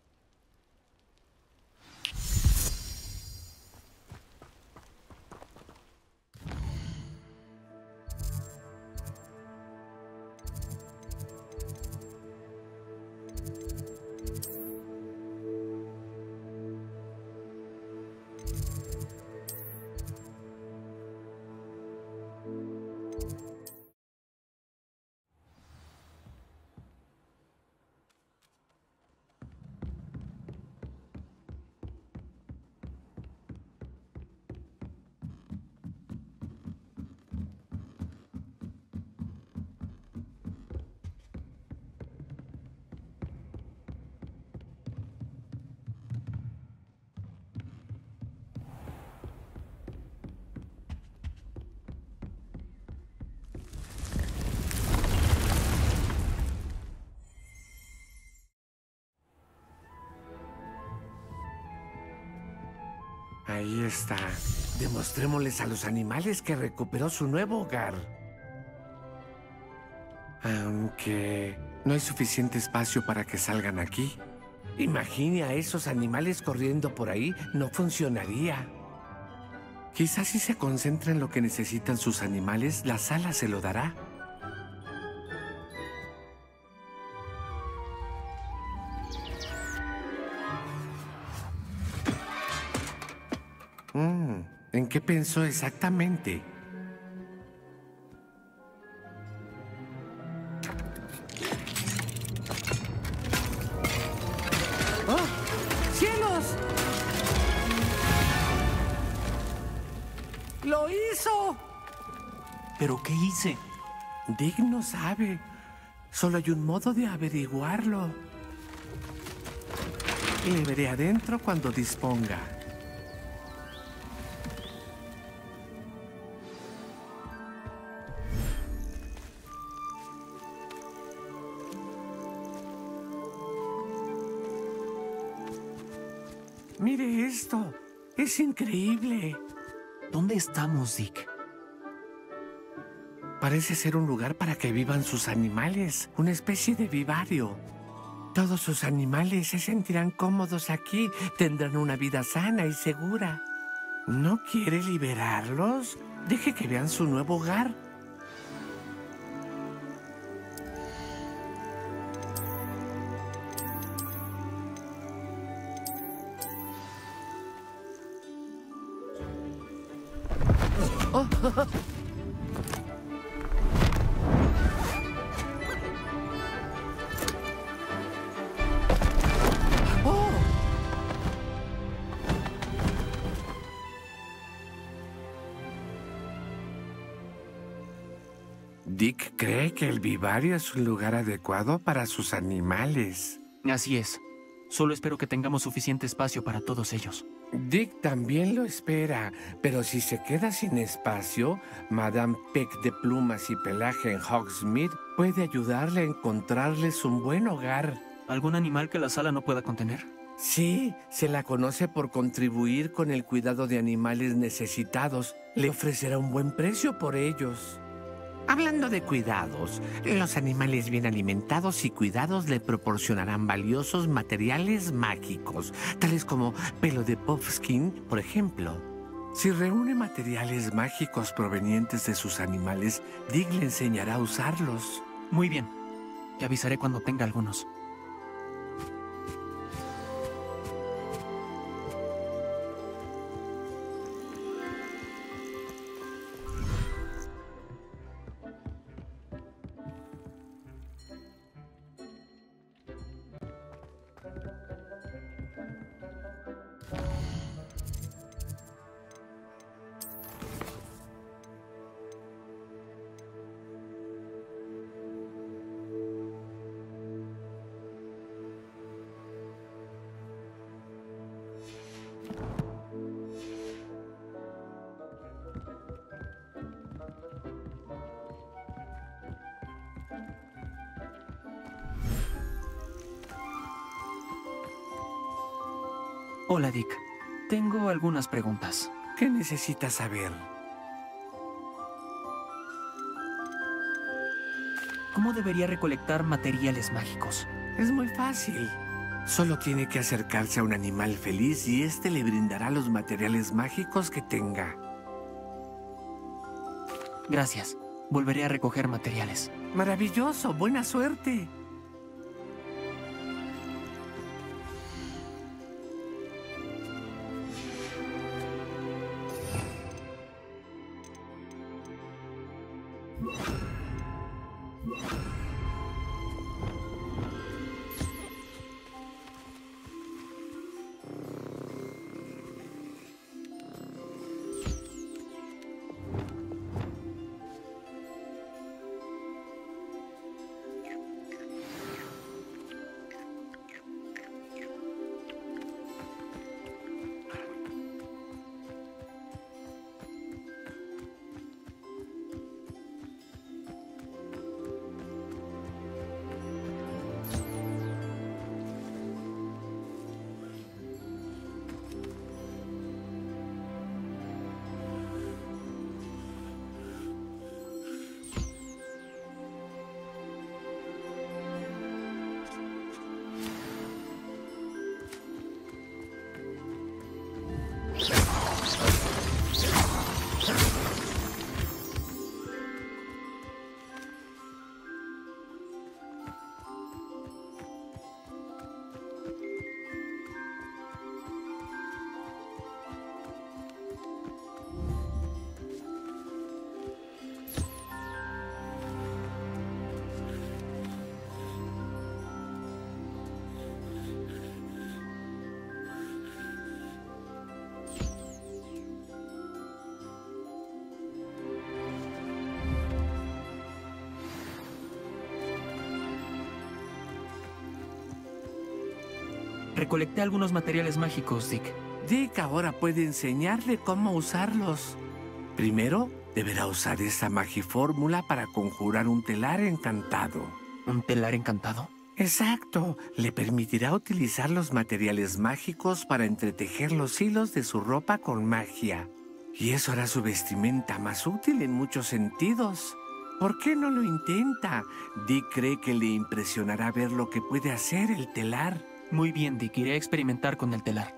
Ahí está. Demostrémosles a los animales que recuperó su nuevo hogar. Aunque no hay suficiente espacio para que salgan aquí. Imagine a esos animales corriendo por ahí, no funcionaría. Quizás si se concentra en lo que necesitan sus animales, la sala se lo dará. Mm, ¿en qué pensó exactamente? ¡Oh! ¡Cielos! ¡Lo hizo! ¿Pero qué hice? Dick no sabe. Solo hay un modo de averiguarlo. Le veré adentro cuando disponga. Mire esto. Es increíble. ¿Dónde estamos, Dick? Parece ser un lugar para que vivan sus animales, una especie de vivario. Todos sus animales se sentirán cómodos aquí, tendrán una vida sana y segura. ¿No quiere liberarlos? Deje que vean su nuevo hogar. Oh. Dick cree que el vivario es un lugar adecuado para sus animales. Así es. Solo espero que tengamos suficiente espacio para todos ellos. Dick también lo espera, pero si se queda sin espacio, Madame Peck de plumas y pelaje en Hogsmeade puede ayudarle a encontrarles un buen hogar. ¿Algún animal que la sala no pueda contener? Sí, se la conoce por contribuir con el cuidado de animales necesitados. Le ofrecerá un buen precio por ellos. Hablando de cuidados, los animales bien alimentados y cuidados le proporcionarán valiosos materiales mágicos, tales como pelo de puffskin, por ejemplo. Si reúne materiales mágicos provenientes de sus animales, Dick le enseñará a usarlos. Muy bien. Te avisaré cuando tenga algunos. Hola, Dick. Tengo algunas preguntas. ¿Qué necesitas saber? ¿Cómo debería recolectar materiales mágicos? Es muy fácil. Solo tiene que acercarse a un animal feliz y éste le brindará los materiales mágicos que tenga. Gracias. Volveré a recoger materiales. Maravilloso. Buena suerte. Recolecté algunos materiales mágicos, Dick. Dick ahora puede enseñarle cómo usarlos. Primero, deberá usar esa magifórmula para conjurar un telar encantado. ¿Un telar encantado? Exacto. Le permitirá utilizar los materiales mágicos para entretejer los hilos de su ropa con magia. Y eso hará su vestimenta más útil en muchos sentidos. ¿Por qué no lo intenta? Dick cree que le impresionará ver lo que puede hacer el telar. Muy bien, Dick. Iré a experimentar con el telar.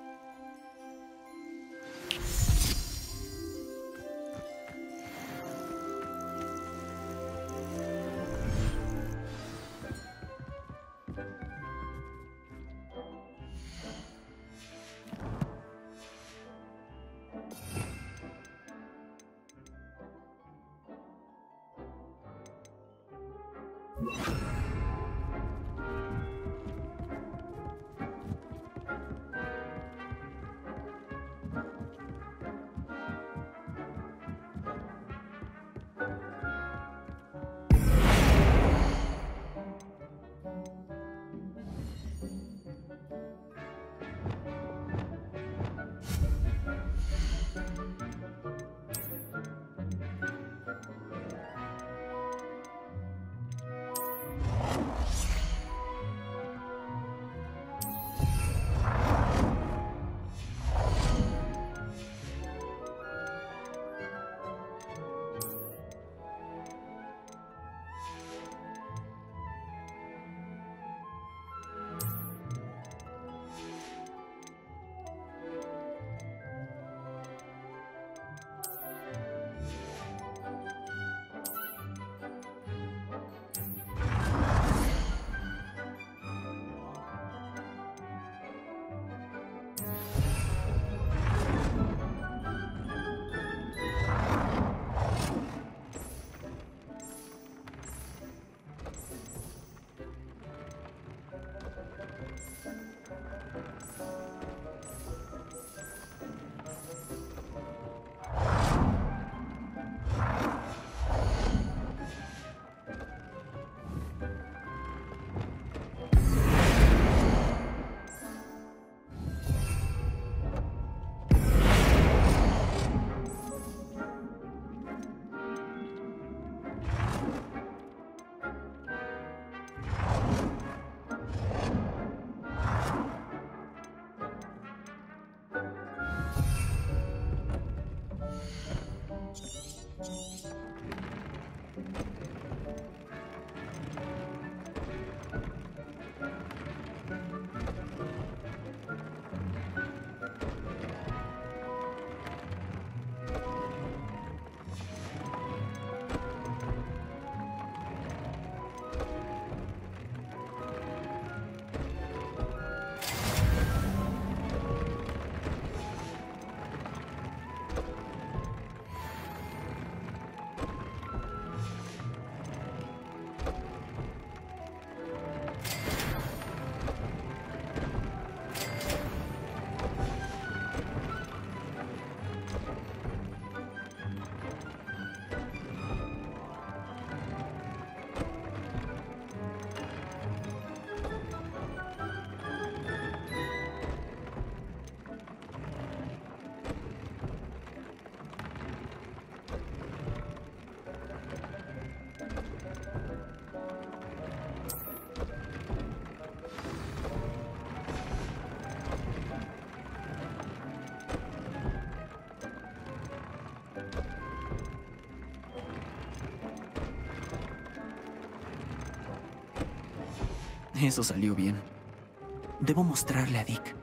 Eso salió bien. Debo mostrarle a Dick.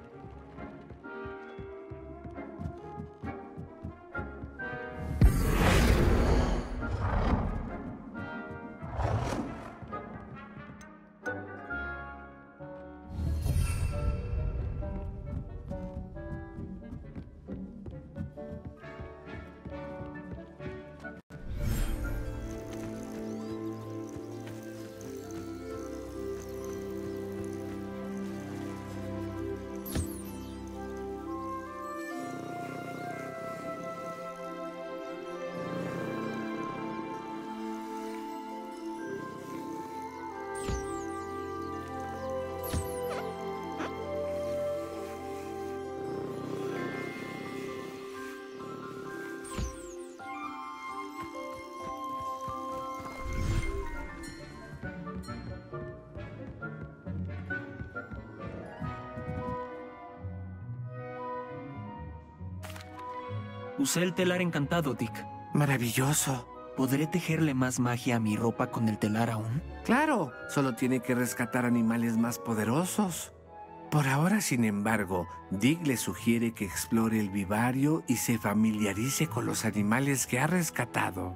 Usé el telar encantado, Dick. Maravilloso. ¿Podré tejerle más magia a mi ropa con el telar aún? Claro, solo tiene que rescatar animales más poderosos. Por ahora, sin embargo, Dick le sugiere que explore el vivario y se familiarice con los animales que ha rescatado.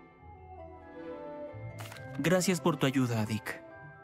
Gracias por tu ayuda, Dick.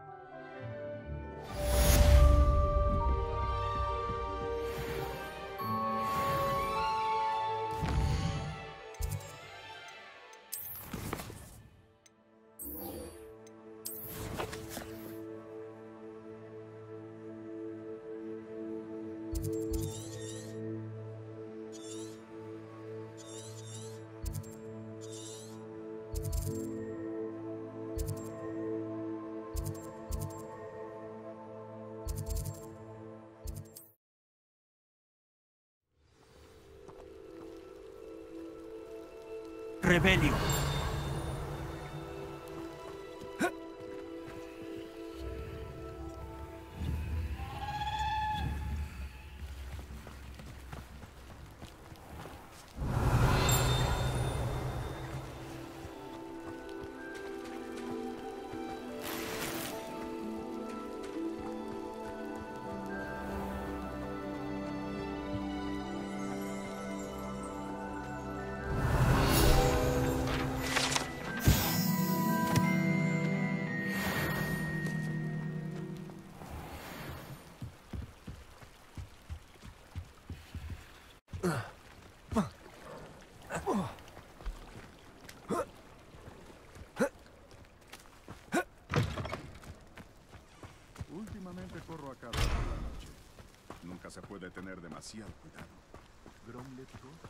Rebelio. Últimamente corro a cada hora de la noche. Nunca se puede tener demasiado cuidado. Gromlet,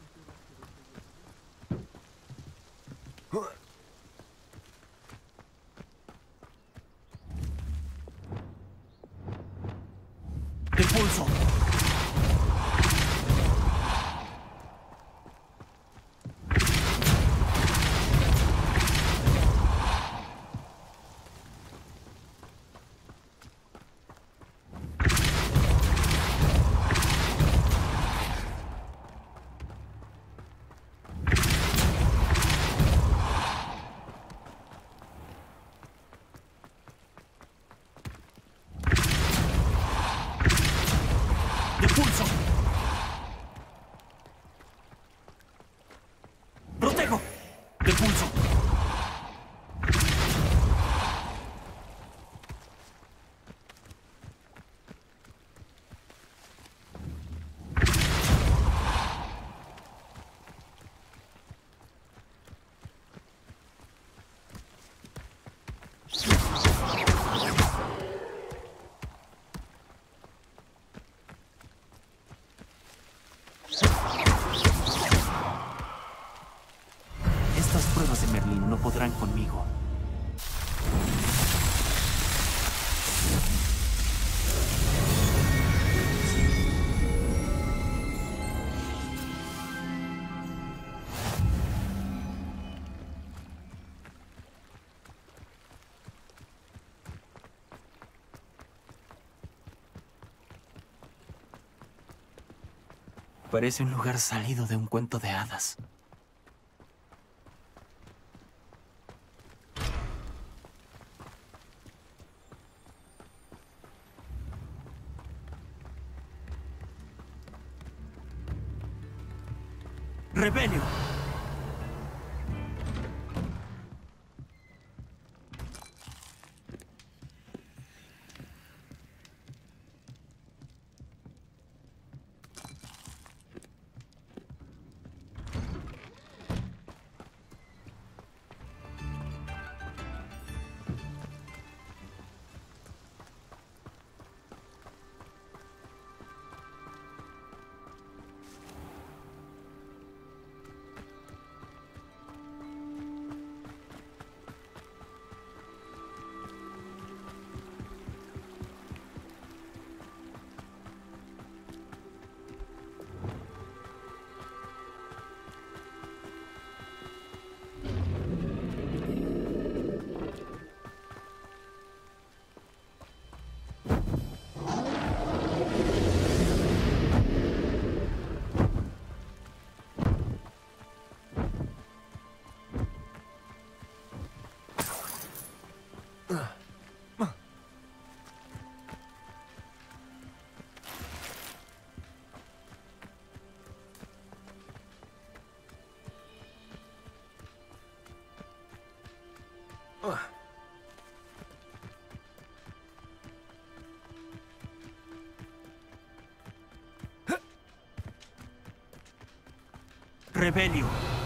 ¡De pulso! ¡De pulso! ¡Protejo! ¡De pulso! Estas pruebas de Merlin no podrán conmigo. Parece un lugar salido de un cuento de hadas. ¡Rebelio! Rebelio.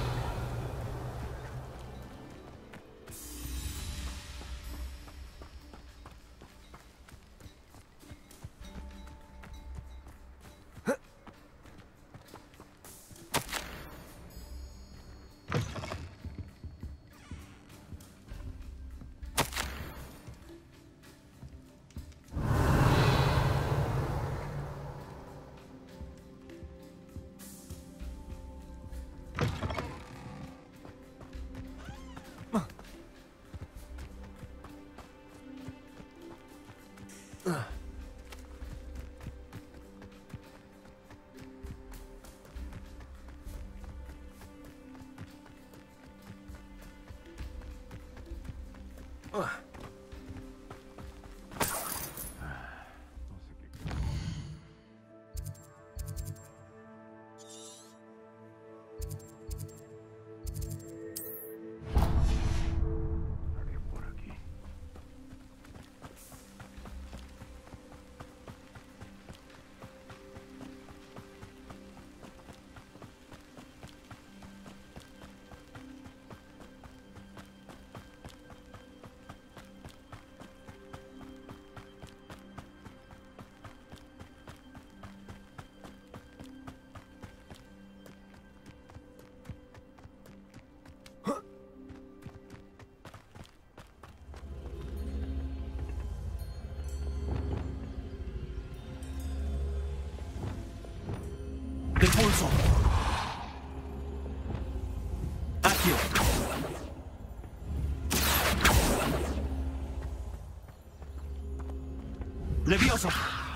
Del pulso. Accio. Levioso.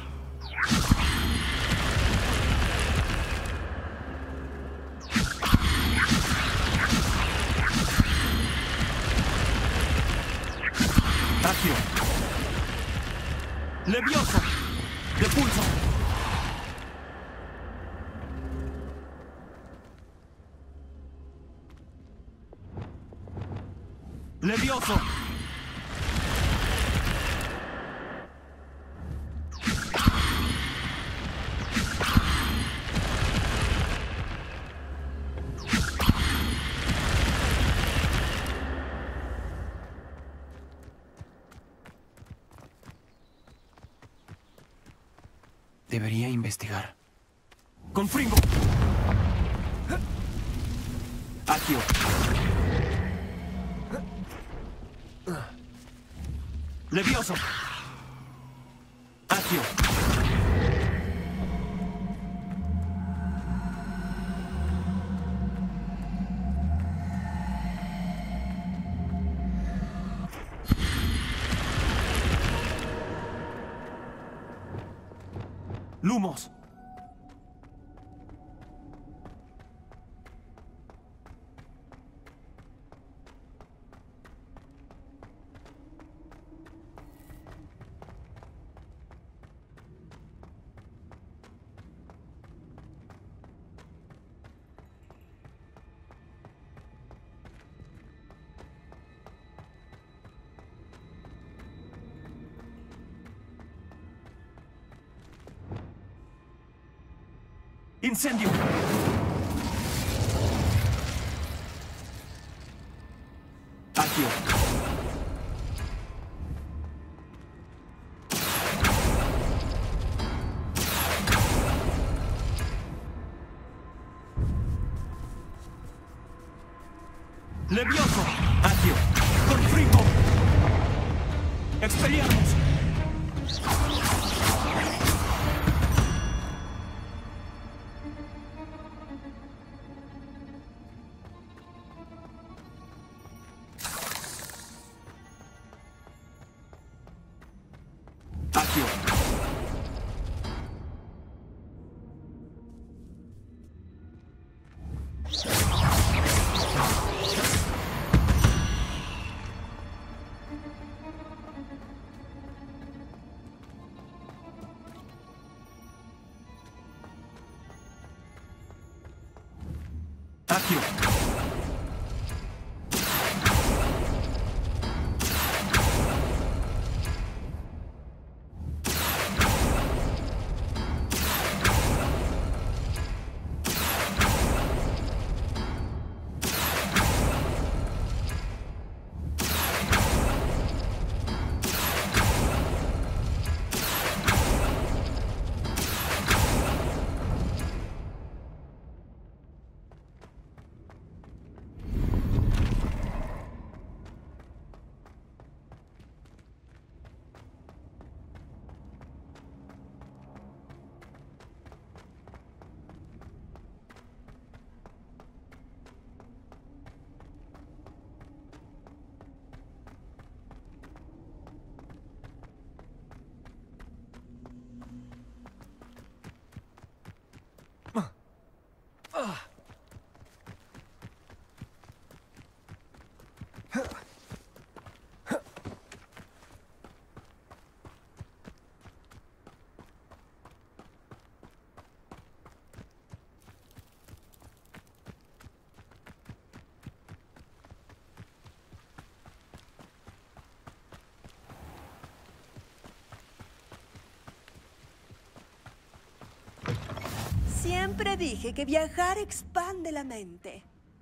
Accio. Levioso. De pulso. Levioso. Debería investigar. Confringo. Accio. Levioso. Accio. Lumos. Incendio. Accio. Levioso. Accio. Confringo. Expelliarmus. Accio. Siempre dije que viajar expande la mente.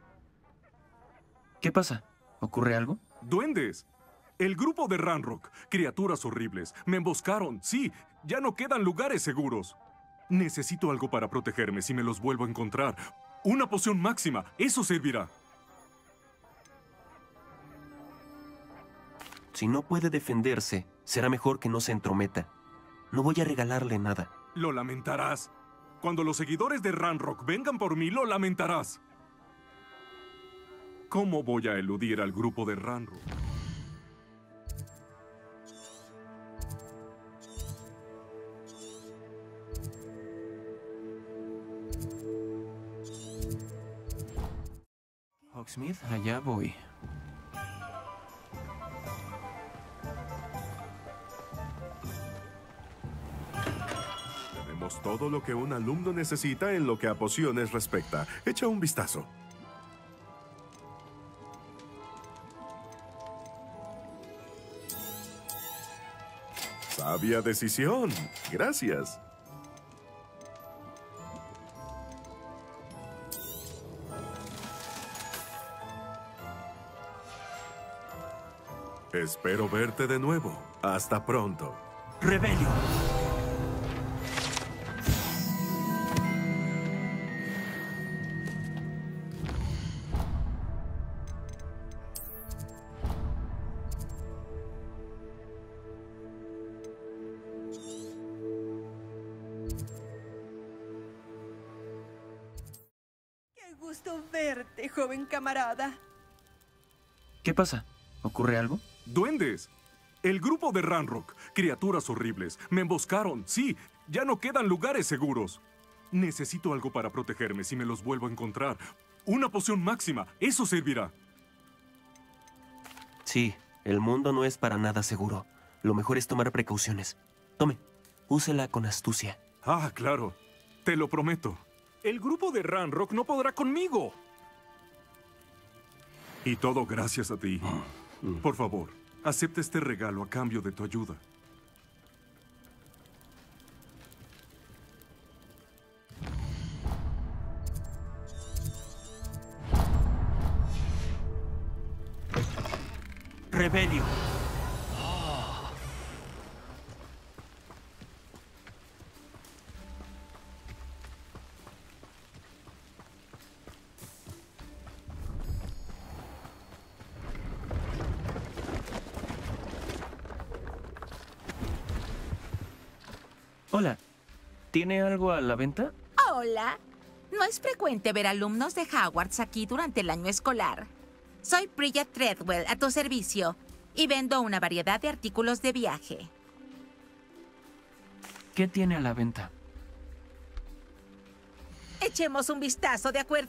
¿Qué pasa? ¿Ocurre algo? ¡Duendes! El grupo de Ranrock, criaturas horribles, me emboscaron. Sí, ya no quedan lugares seguros. Necesito algo para protegerme si me los vuelvo a encontrar. Una poción máxima, eso servirá. Si no puede defenderse, será mejor que no se entrometa. No voy a regalarle nada. Lo lamentarás. Cuando los seguidores de Ranrock vengan por mí, lo lamentarás. ¿Cómo voy a eludir al grupo de Ranrock? Hogsmeade, allá voy. Tenemos todo lo que un alumno necesita en lo que a pociones respecta. Echa un vistazo. Sabia decisión. Gracias. Espero verte de nuevo. Hasta pronto. ¡Rebelio! Qué gusto verte, joven camarada. ¿Qué pasa? ¿Ocurre algo? ¡Duendes! El grupo de Ranrock, criaturas horribles, me emboscaron. Sí, ya no quedan lugares seguros. Necesito algo para protegerme si me los vuelvo a encontrar. Una poción máxima, eso servirá. Sí, el mundo no es para nada seguro. Lo mejor es tomar precauciones. Tome, úsela con astucia. Ah, claro. Te lo prometo. El grupo de Ranrock no podrá conmigo. Y todo gracias a ti. Por favor, acepta este regalo a cambio de tu ayuda. ¡Rebelio! Hola, ¿tiene algo a la venta? Hola. No es frecuente ver alumnos de Hogwarts aquí durante el año escolar. Soy Bridget Treadwell, a tu servicio, y vendo una variedad de artículos de viaje. ¿Qué tiene a la venta? Echemos un vistazo, ¿de acuerdo?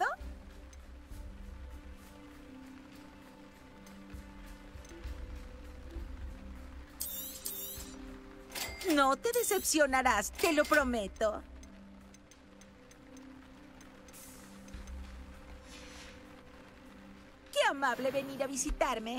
No te decepcionarás, te lo prometo. Qué amable venir a visitarme.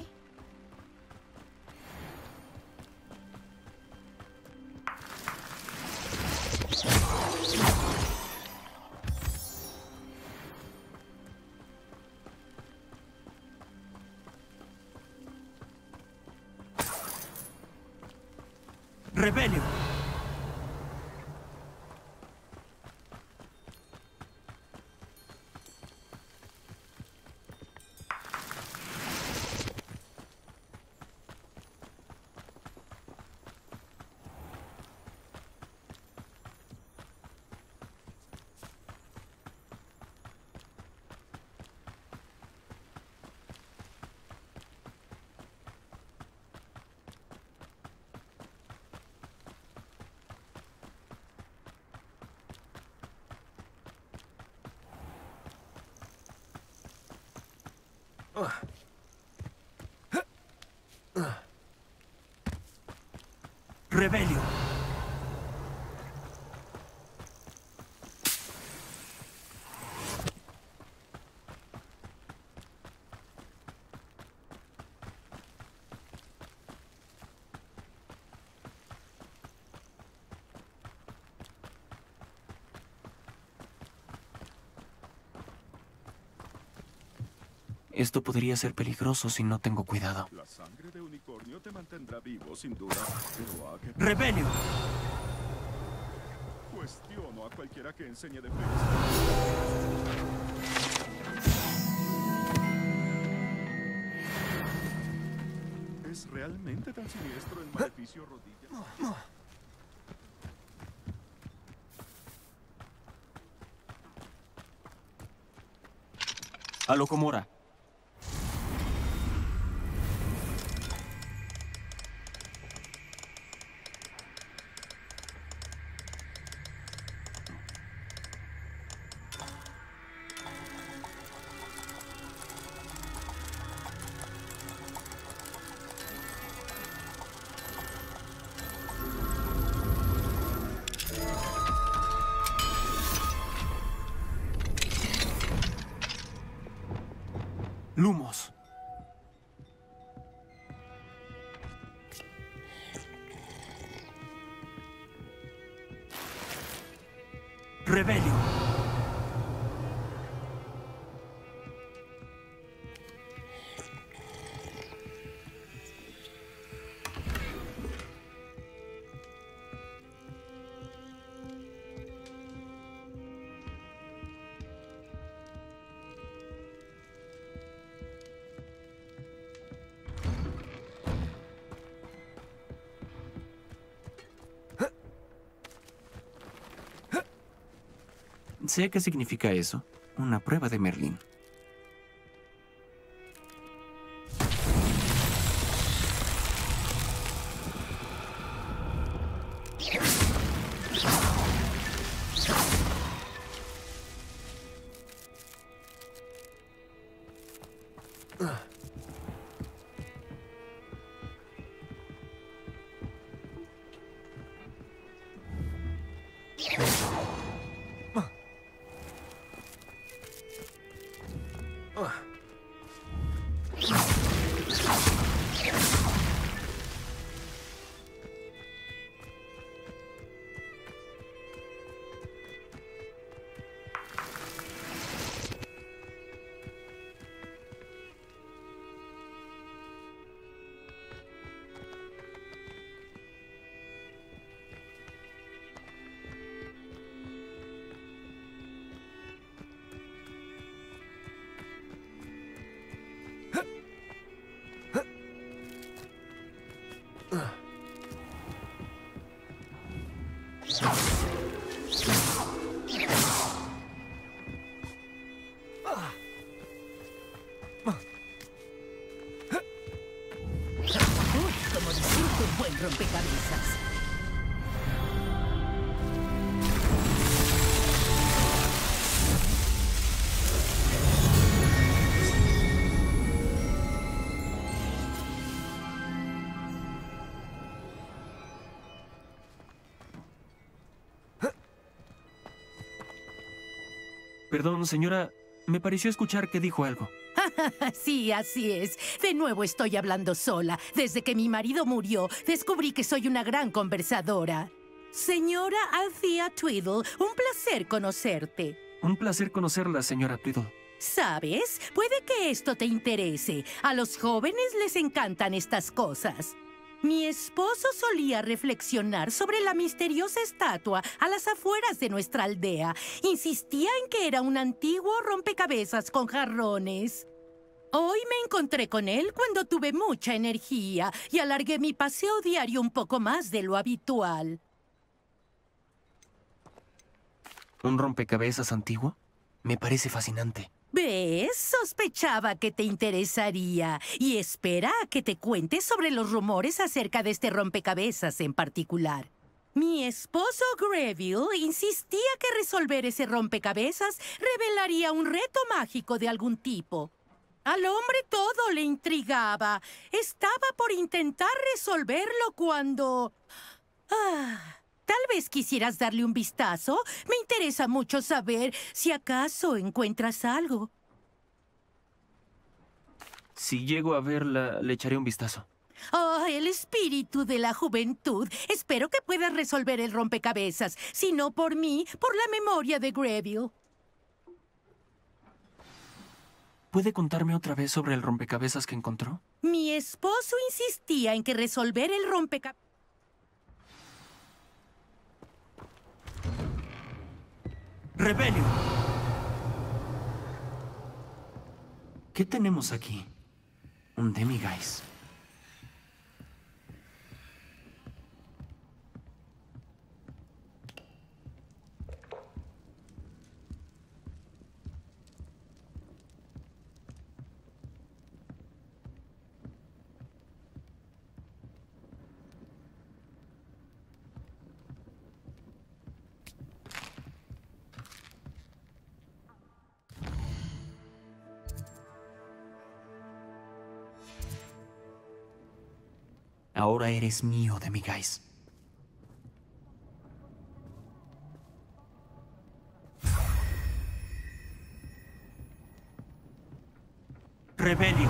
¡Rebelio! ¡Rebelio! Esto podría ser peligroso si no tengo cuidado. La sangre de unicornio te mantendrá vivo, sin duda. Pero a que... ¡Rebelio! Cuestiono a cualquiera que enseñe defensa. ¿Es realmente tan siniestro el maleficio rodilla? A Locomora. Lumos. Rebelio. Sé qué significa eso. Una prueba de Merlín. Rompecabezas. Perdón, señora. Me pareció escuchar que dijo algo. Sí, así es. De nuevo estoy hablando sola. Desde que mi marido murió, descubrí que soy una gran conversadora. Señora Althea Tweedle, un placer conocerte. Un placer conocerla, señora Tweedle. ¿Sabes? Puede que esto te interese. A los jóvenes les encantan estas cosas. Mi esposo solía reflexionar sobre la misteriosa estatua a las afueras de nuestra aldea. Insistía en que era un antiguo rompecabezas con jarrones. Hoy me encontré con él cuando tuve mucha energía y alargué mi paseo diario un poco más de lo habitual. ¿Un rompecabezas antiguo? Me parece fascinante. ¿Ves? Sospechaba que te interesaría. Y espera a que te cuente sobre los rumores acerca de este rompecabezas en particular. Mi esposo Greville insistía que resolver ese rompecabezas revelaría un reto mágico de algún tipo. Al hombre todo le intrigaba. Estaba por intentar resolverlo cuando... Ah... Tal vez quisieras darle un vistazo. Me interesa mucho saber si acaso encuentras algo. Si llego a verla, le echaré un vistazo. Oh, el espíritu de la juventud. Espero que puedas resolver el rompecabezas. Si no por mí, por la memoria de Greville. ¿Puede contarme otra vez sobre el rompecabezas que encontró? Mi esposo insistía en que resolver el rompecabezas... ¡Rebelio! ¿Qué tenemos aquí? Un Demiguise. Ahora eres mío, Demiguise. Rebelio.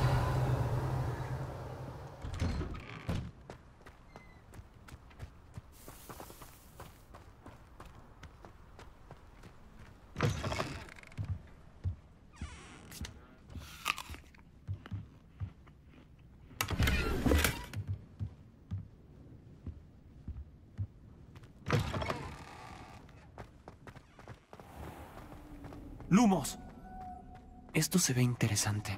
Lumos. Esto se ve interesante.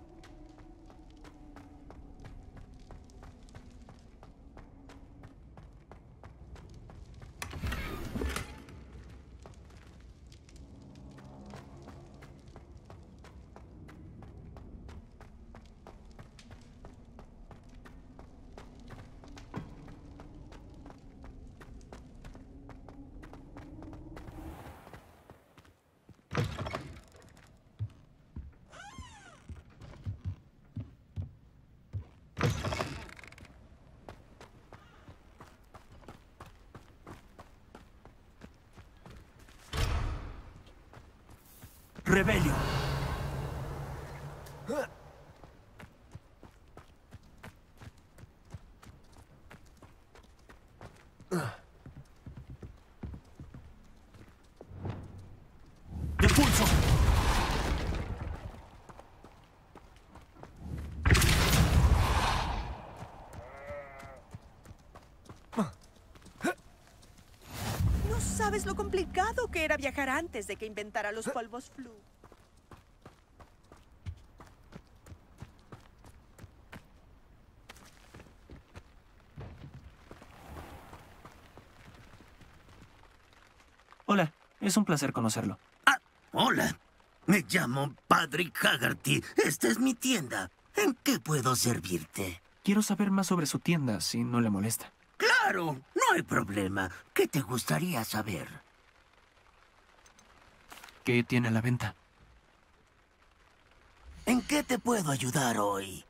Rebelio. De pulso. No sabes lo complicado que era viajar antes de que inventara los polvos flu. Hola, es un placer conocerlo. Hola, me llamo Patrick Haggerty. Esta es mi tienda. ¿En qué puedo servirte? Quiero saber más sobre su tienda, si no le molesta. ¡Claro! No hay problema. ¿Qué te gustaría saber? ¿Qué tiene a la venta? ¿En qué te puedo ayudar hoy?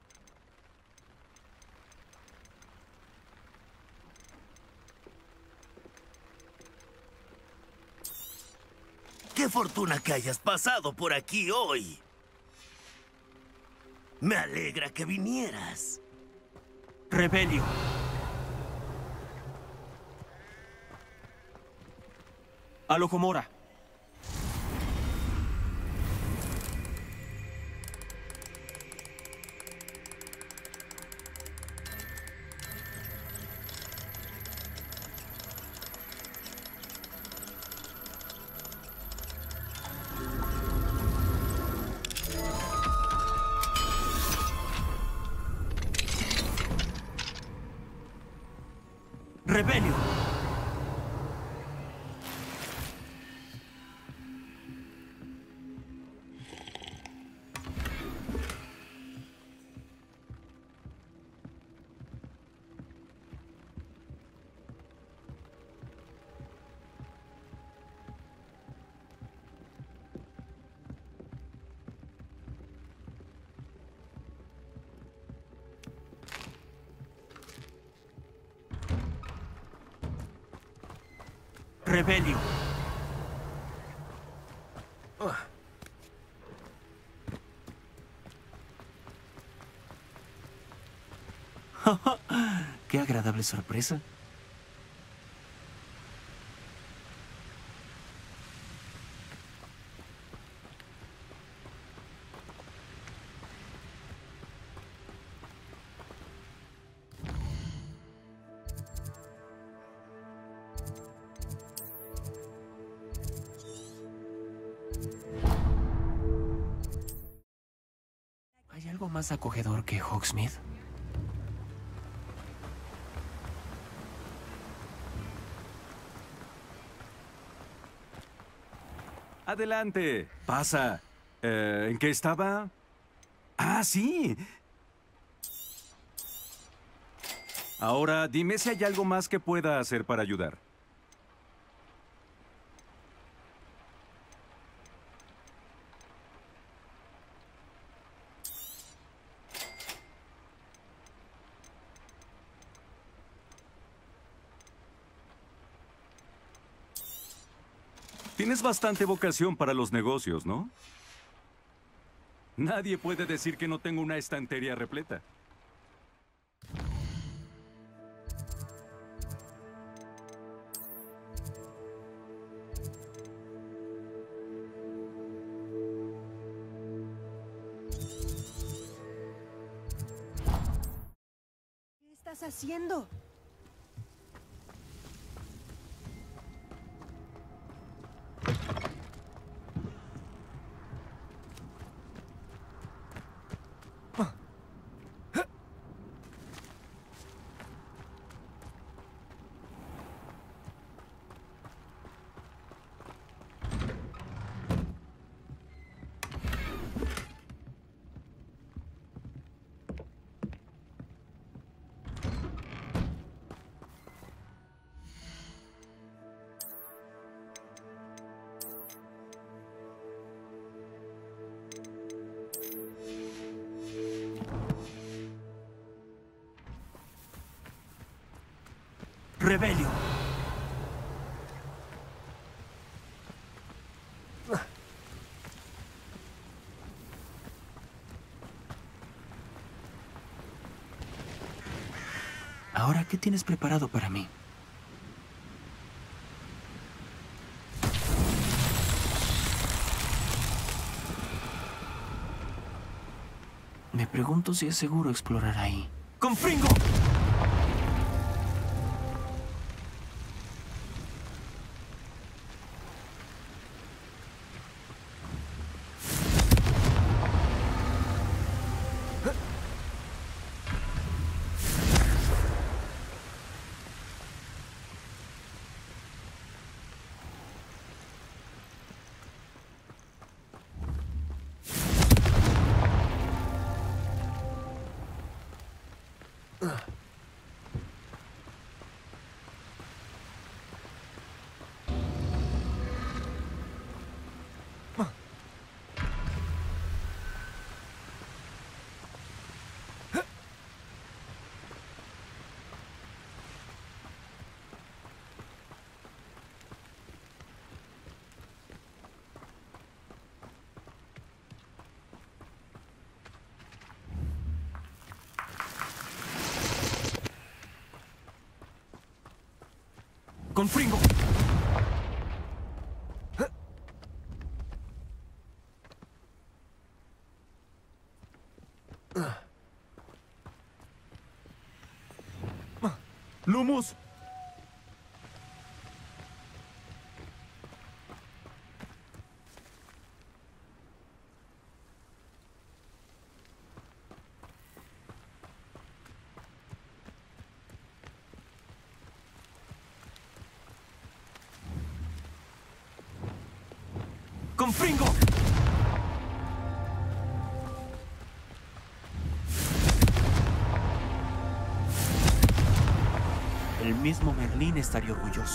¡Qué fortuna que hayas pasado por aquí hoy! Me alegra que vinieras. Rebelio. Alohomora. Rebelio. Rebelio. Qué agradable sorpresa. más acogedor que Hogsmeade? Adelante, pasa. Eh, ¿En qué estaba? Ah, sí. Ahora, dime si hay algo más que pueda hacer para ayudar. Tienes bastante vocación para los negocios, ¿no? Nadie puede decir que no tengo una estantería repleta. ¿Qué estás haciendo? ¡Rebelio! Ahora, ¿qué tienes preparado para mí? Me pregunto si es seguro explorar ahí. ¡Confringo! ¡Confringo! ¡Lumos! ¡Confringo! El mismo Merlín estaría orgulloso.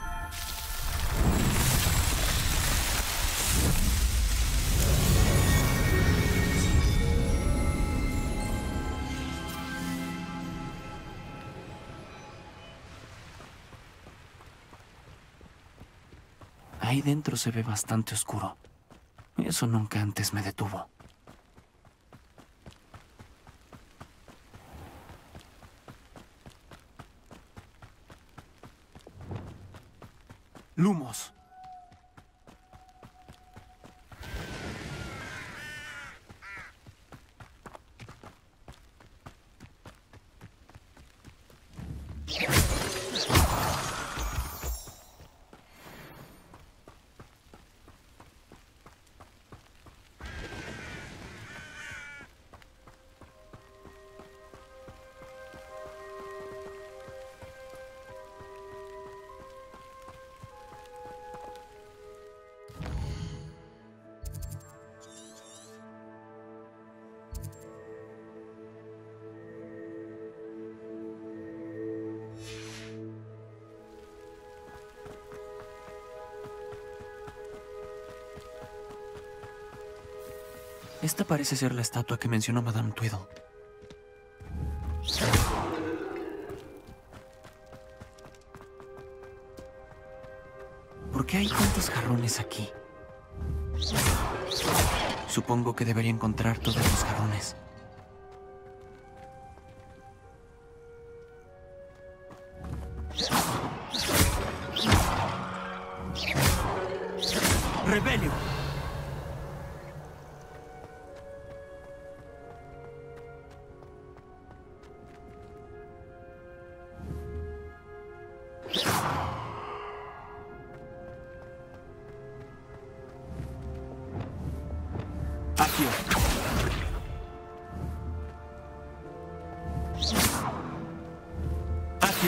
Ahí dentro se ve bastante oscuro. Eso nunca antes me detuvo. Lumos. Esta parece ser la estatua que mencionó Madame Tweedle. ¿Por qué hay tantos jarrones aquí? Supongo que debería encontrar todos los jarrones. ¡Rebelio! Accio. Accio.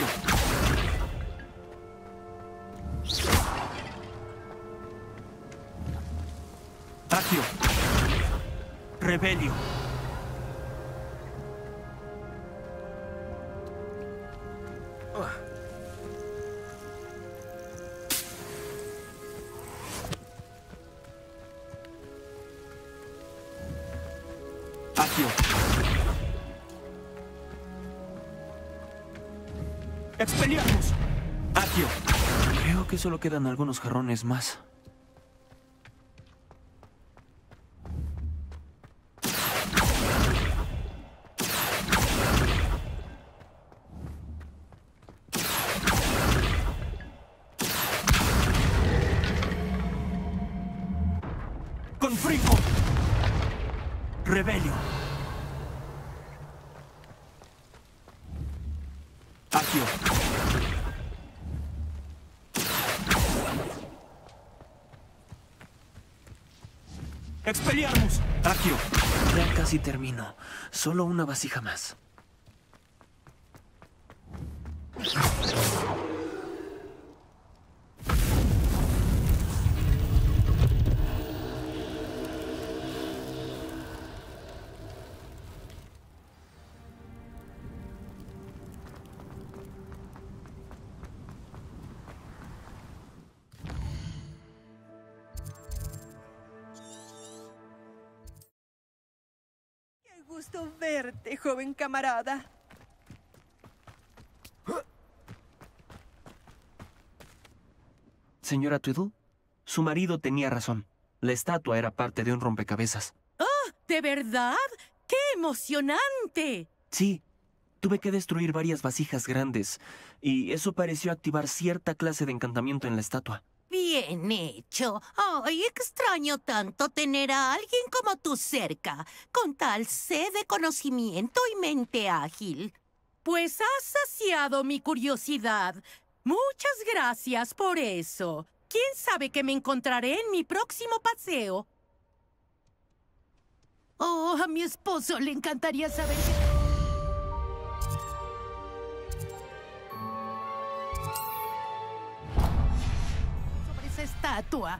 Accio. Rebelio. Accio. ¡Expelliarmus! Accio. Creo que solo quedan algunos jarrones más. ¡Confringo! ¡Rebelio! Accio. ¡Expelliarmus! Accio. Ya casi termino. Solo una vasija más. Qué gusto verte, joven camarada. Señora Tweedle, su marido tenía razón. La estatua era parte de un rompecabezas. ¡Oh! ¿De verdad? ¡Qué emocionante! Sí, tuve que destruir varias vasijas grandes, y eso pareció activar cierta clase de encantamiento en la estatua. Bien hecho. Ay, extraño tanto tener a alguien como tú cerca, con tal sed de conocimiento y mente ágil. Pues has saciado mi curiosidad. Muchas gracias por eso. ¿Quién sabe qué me encontraré en mi próximo paseo? Oh, a mi esposo le encantaría saber que... sobre esa estatua.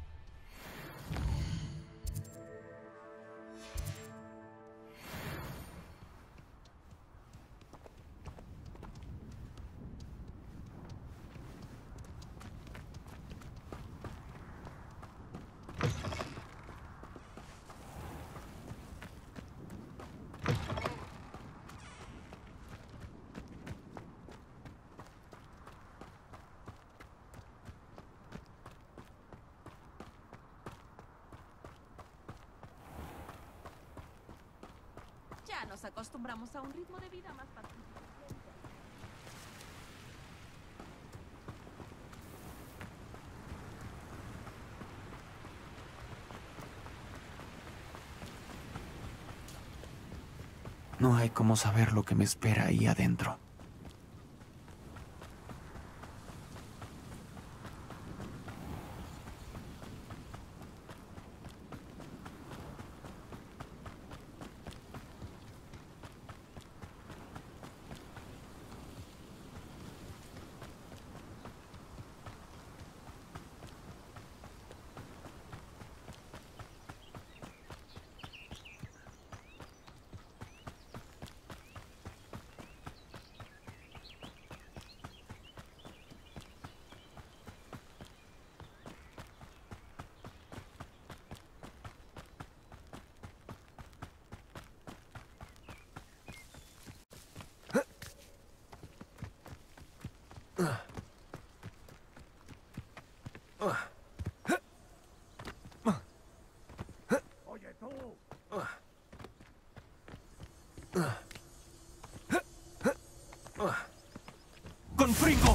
Ya nos acostumbramos a un ritmo de vida más pacífico. No hay cómo saber lo que me espera ahí adentro. Oye, tú. ¡Con Fringo!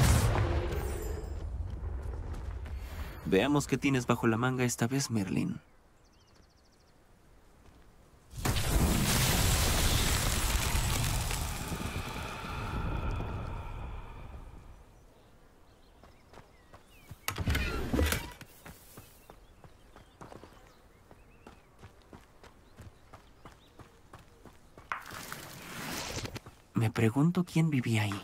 Veamos qué tienes bajo la manga esta vez, Merlin. Me pregunto quién vivía ahí.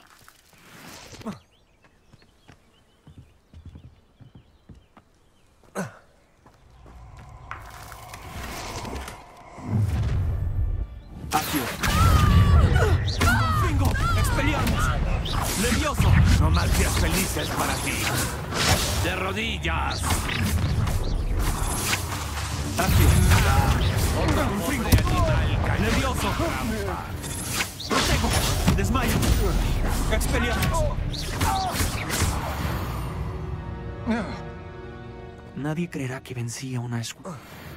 ¡Accio! ¡Fringo! ¡Expeliarmus! ¡Levioso! No más días felices para ti. ¡De rodillas! ¡Accio! ¡Con Fringo! animal! ¡Levioso! ¡Protego! ¡Desmayo! ¡Expeliarmus! Nadie creerá que vencí a una Ashwinder.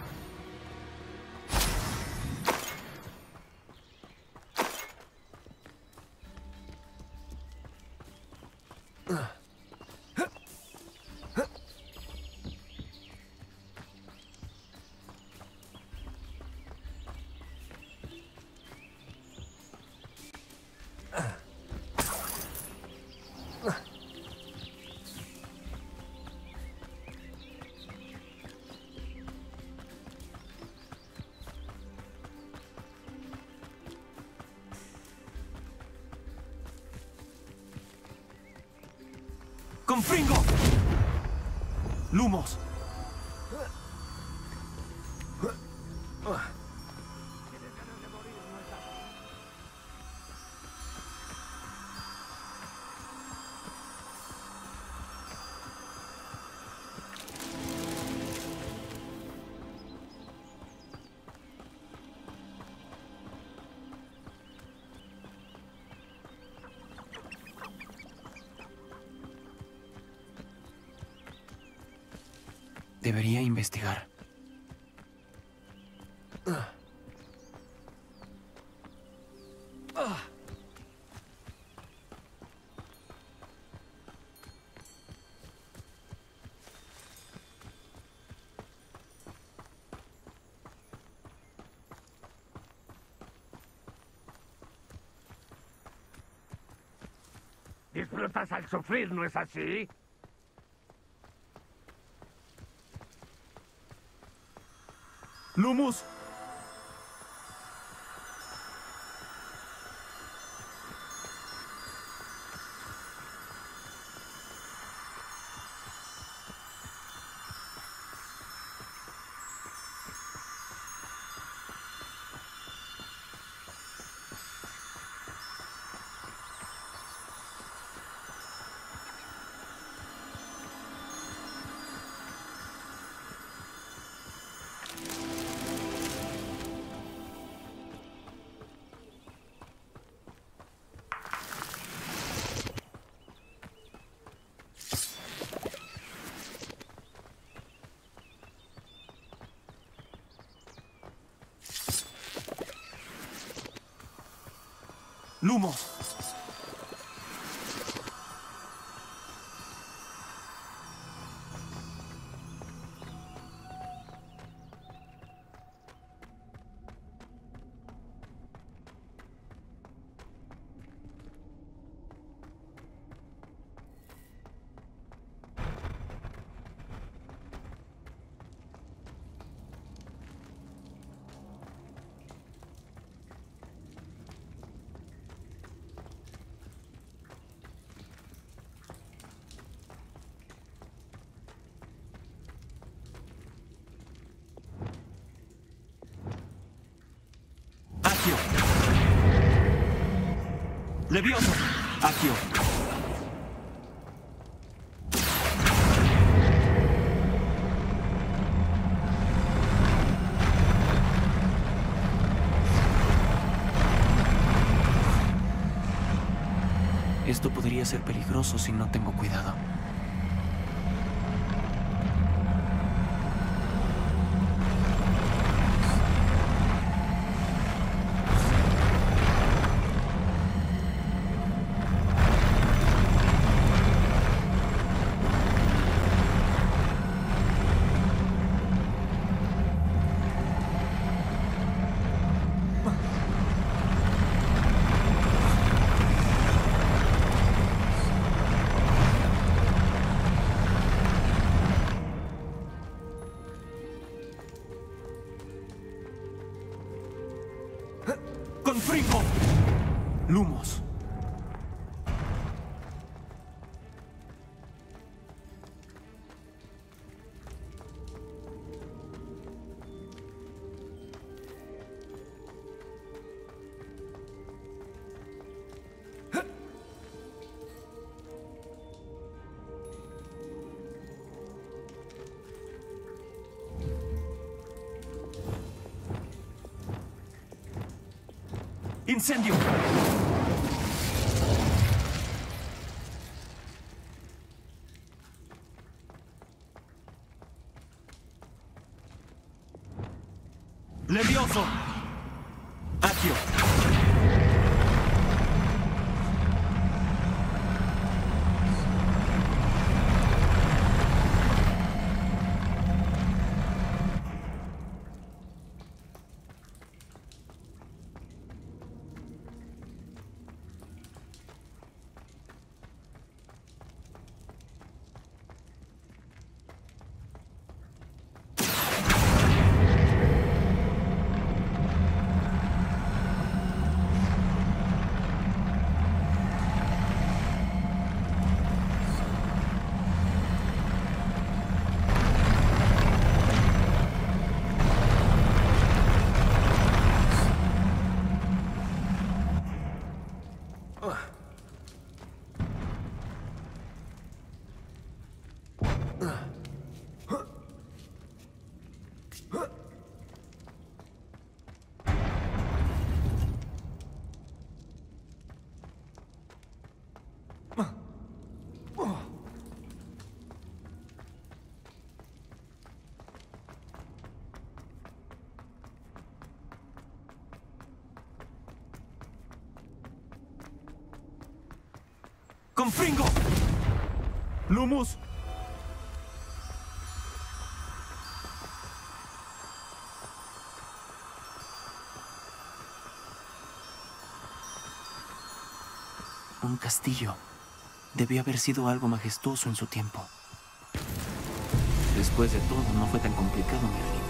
¡Con Fringo! ¡Lumos! Debería investigar. Disfrutas al sufrir, ¿no es así? ¡Lumus! ¡Lumos! ¡Accio! ¡Levioso! ¡Accio! Esto podría ser peligroso si no tengo cuidado. ¡Confringo! Lumos. ¡Incendio! ¡Levioso! ¡Accio! ¡Confringo! ¡Lumos! Un castillo. Debió haber sido algo majestuoso en su tiempo. Después de todo, no fue tan complicado, Merlin.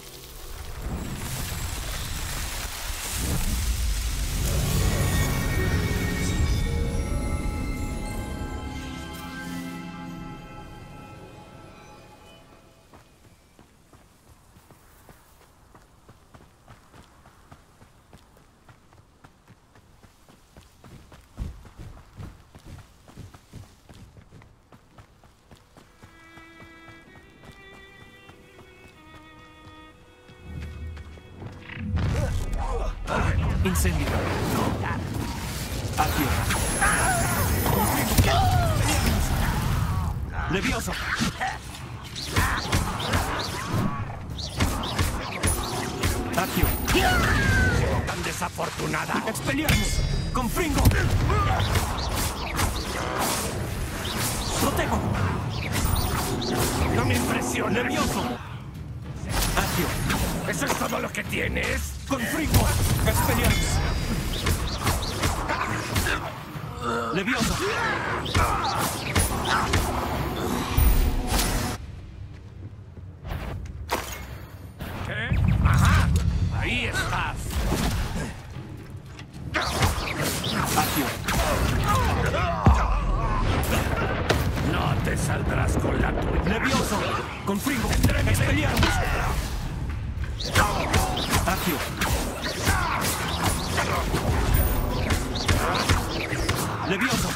Incendio. Aquí. Levioso. Accio. Tan desafortunada. Expelliarmus. Confringo. Protejo. No me impresiona. Levioso. Accio. ¿Eso es todo lo que tienes? Confringo. Expelliarmus. Levioso. ¿Qué? Ajá. Ahí estás. Accio. No te saldrás con la tuya. Levioso. Confringo. Expelliarmus. Accio. Levioso.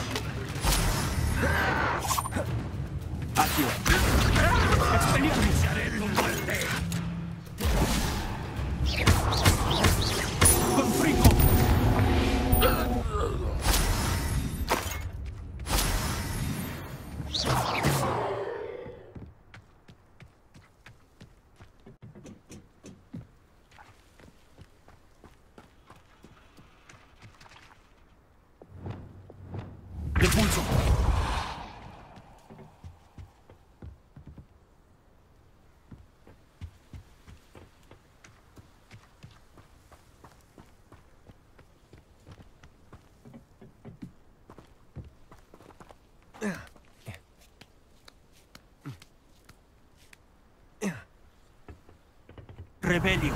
Accio. Expelliarmus. Haré tu muerte. Confringo. ¡De pulso! Rebelio.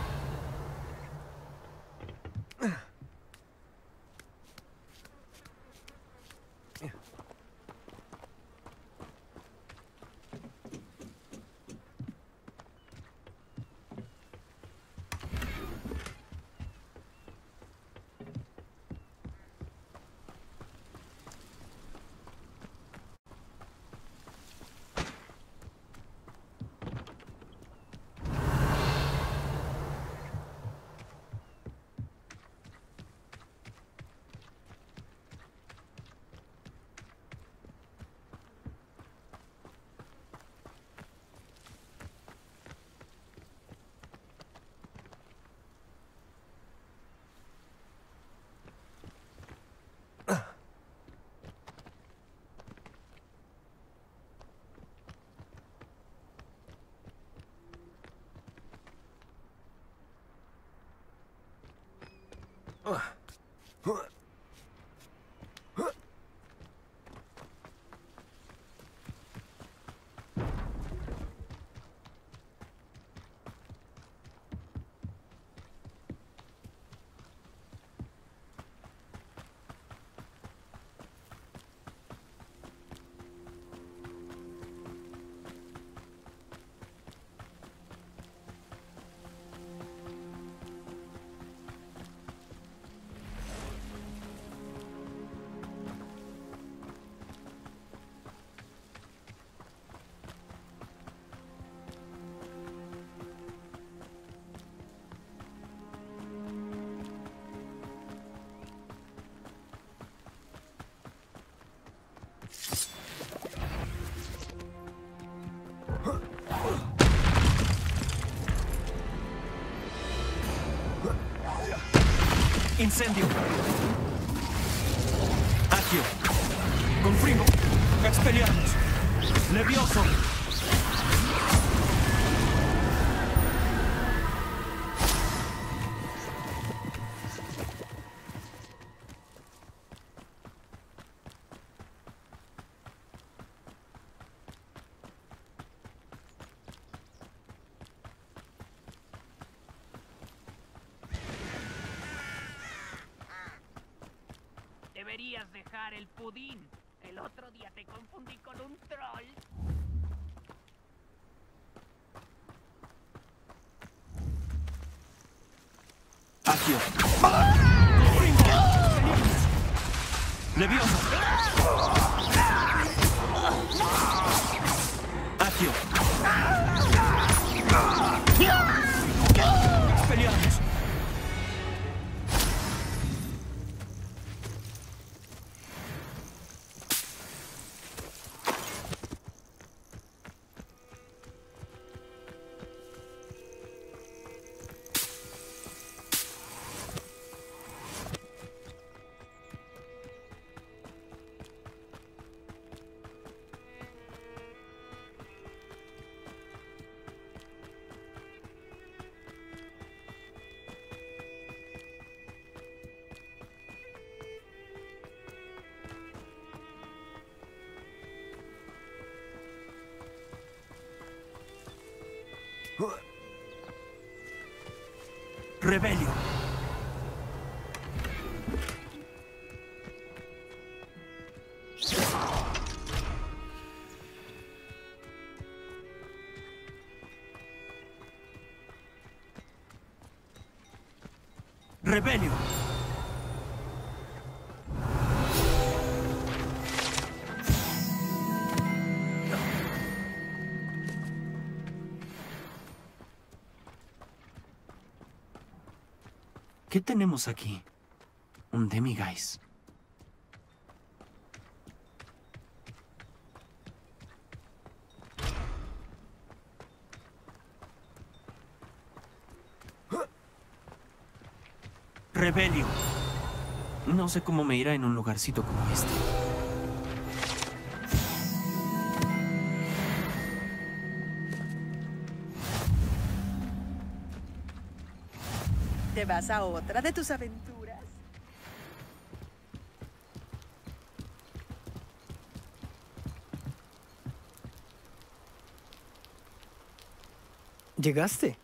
Incendio. Accio. Confringo. Expelliarmus. Levioso. Deberías dejar el pudín. El otro día te confundí con un troll. Accio. Levioso. Accio. Expelliarmus. Rebelio. Rebelio. ¿Qué tenemos aquí? Un Demiguise. Rebelio. No sé cómo me irá en un lugarcito como este. ¿Te vas a otra de tus aventuras? ¿Llegaste?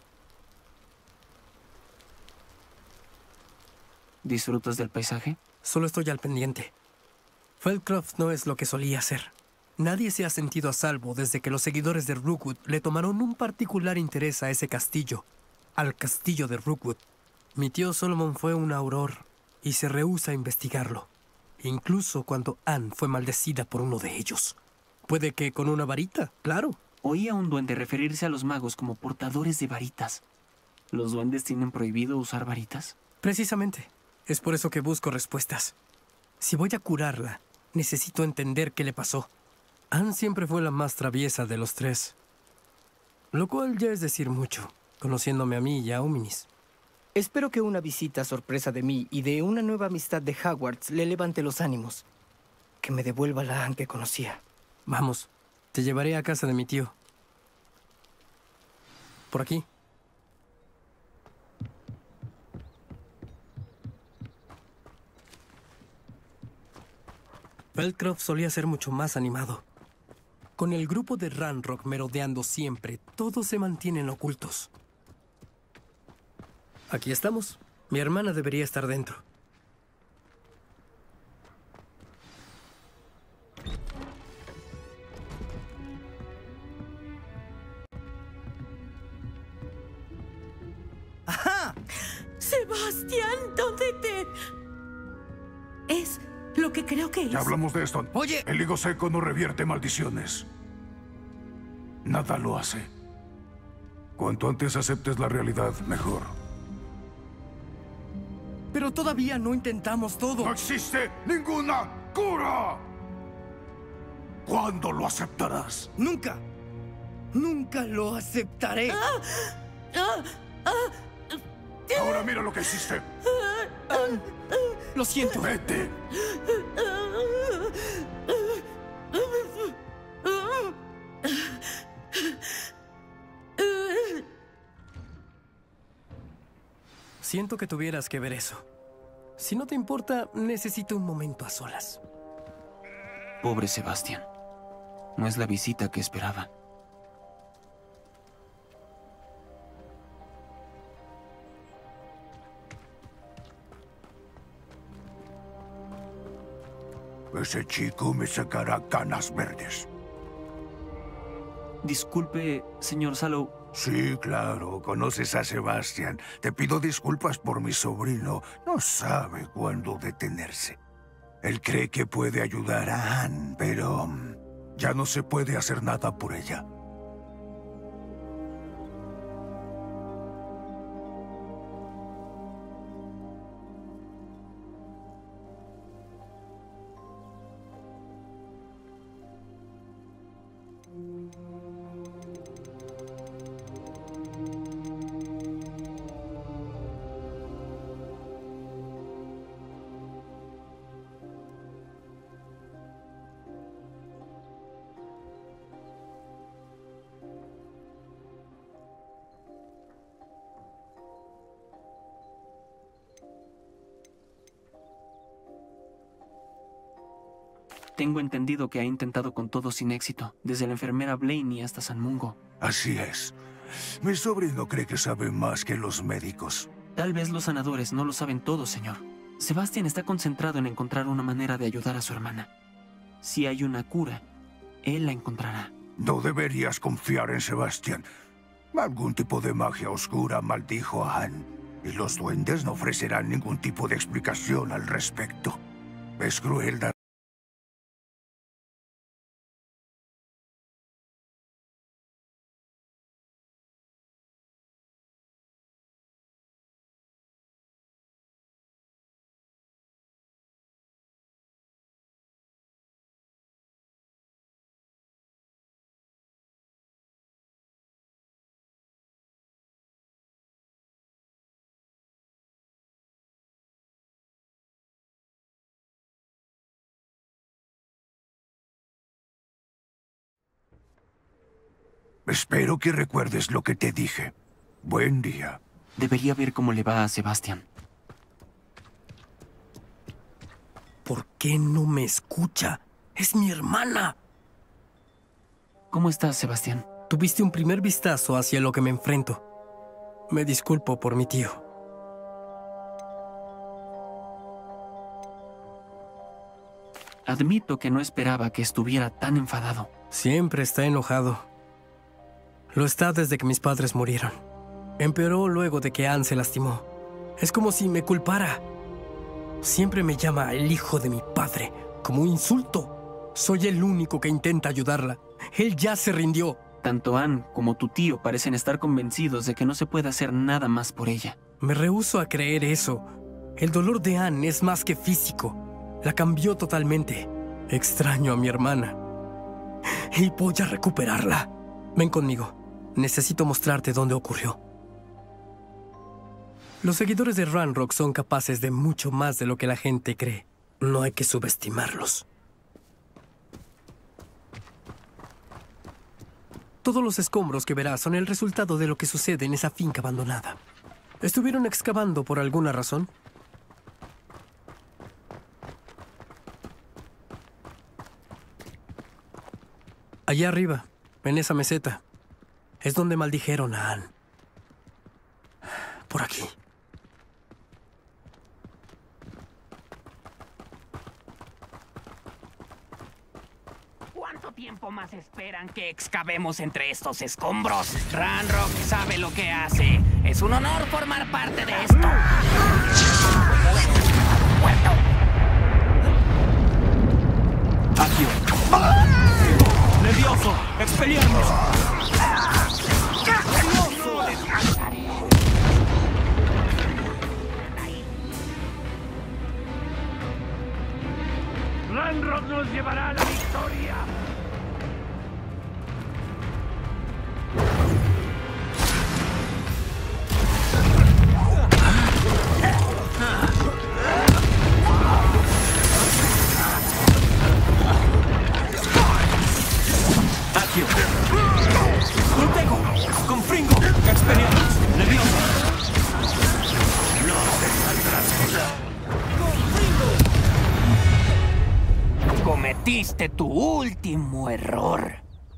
¿Disfrutas del paisaje? Solo estoy al pendiente. Feldcroft no es lo que solía ser. Nadie se ha sentido a salvo desde que los seguidores de Rookwood le tomaron un particular interés a ese castillo, al castillo de Rookwood. Mi tío Solomon fue un auror y se rehúsa a investigarlo, incluso cuando Anne fue maldecida por uno de ellos. Puede que con una varita, claro. Oí a un duende referirse a los magos como portadores de varitas. ¿Los duendes tienen prohibido usar varitas? Precisamente. Es por eso que busco respuestas. Si voy a curarla, necesito entender qué le pasó. Anne siempre fue la más traviesa de los tres. Lo cual ya es decir mucho, conociéndome a mí y a Ominis. Espero que una visita sorpresa de mí y de una nueva amistad de Hogwarts le levante los ánimos. Que me devuelva la Anne que conocía. Vamos, te llevaré a casa de mi tío. Por aquí. Feldcroft solía ser mucho más animado. Con el grupo de Ranrock merodeando siempre, todos se mantienen ocultos. Aquí estamos. Mi hermana debería estar dentro. ¡Ajá! Sebastián, ¿dónde te...? Es lo que creo que es. Ya hablamos de esto. Oye. El higo seco no revierte maldiciones. Nada lo hace. Cuanto antes aceptes la realidad, mejor. Pero todavía no intentamos todo. ¡No existe ninguna cura! ¿Cuándo lo aceptarás? Nunca. Nunca lo aceptaré. Ah, ah, ah, Ahora mira lo que hiciste. Anne, lo siento. Vete. Siento que tuvieras que ver eso. Si no te importa, necesito un momento a solas. Pobre Sebastián. No es la visita que esperaba. Ese chico me sacará canas verdes. Disculpe, señor Sallow. Sí, claro. Conoces a Sebastián. Te pido disculpas por mi sobrino. No sabe cuándo detenerse. Él cree que puede ayudar a Anne, pero ya no se puede hacer nada por ella. Tengo entendido que ha intentado con todo sin éxito, desde la enfermera Blaney hasta San Mungo. Así es. Mi sobrino cree que sabe más que los médicos. Tal vez los sanadores no lo saben todo, señor. Sebastián está concentrado en encontrar una manera de ayudar a su hermana. Si hay una cura, él la encontrará. No deberías confiar en Sebastián. Algún tipo de magia oscura maldijo a Anne, y los duendes no ofrecerán ningún tipo de explicación al respecto. Es cruel dar Espero que recuerdes lo que te dije. Buen día. Debería ver cómo le va a Sebastián. ¿Por qué no me escucha? Es mi hermana. ¿Cómo estás, Sebastián? Tuviste un primer vistazo hacia lo que me enfrento. Me disculpo por mi tío. Admito que no esperaba que estuviera tan enfadado. Siempre está enojado. Lo está desde que mis padres murieron. Empeoró luego de que Anne se lastimó. Es como si me culpara. Siempre me llama el hijo de mi padre, como un insulto. Soy el único que intenta ayudarla. Él ya se rindió. Tanto Anne como tu tío parecen estar convencidos de que no se puede hacer nada más por ella. Me rehúso a creer eso. El dolor de Anne es más que físico. La cambió totalmente. Extraño a mi hermana. Y voy a recuperarla. Ven conmigo. Necesito mostrarte dónde ocurrió. Los seguidores de Ranrock son capaces de mucho más de lo que la gente cree. No hay que subestimarlos. Todos los escombros que verás son el resultado de lo que sucede en esa finca abandonada. ¿Estuvieron excavando por alguna razón? Allá arriba, en esa meseta, es donde maldijeron a Anne. Por aquí. ¿Cuánto tiempo más esperan que excavemos entre estos escombros? Ranrock sabe lo que hace. Es un honor formar parte de esto. ¡Muerto! Accio. ¡Levioso! ¡Expelliarmus! ¡No descansaré! Ranrock nos llevará a la victoria. Accio. Lutego. Confringo. Expelliarmus. Levioso. No te saldrás con la... Cometiste tu último error.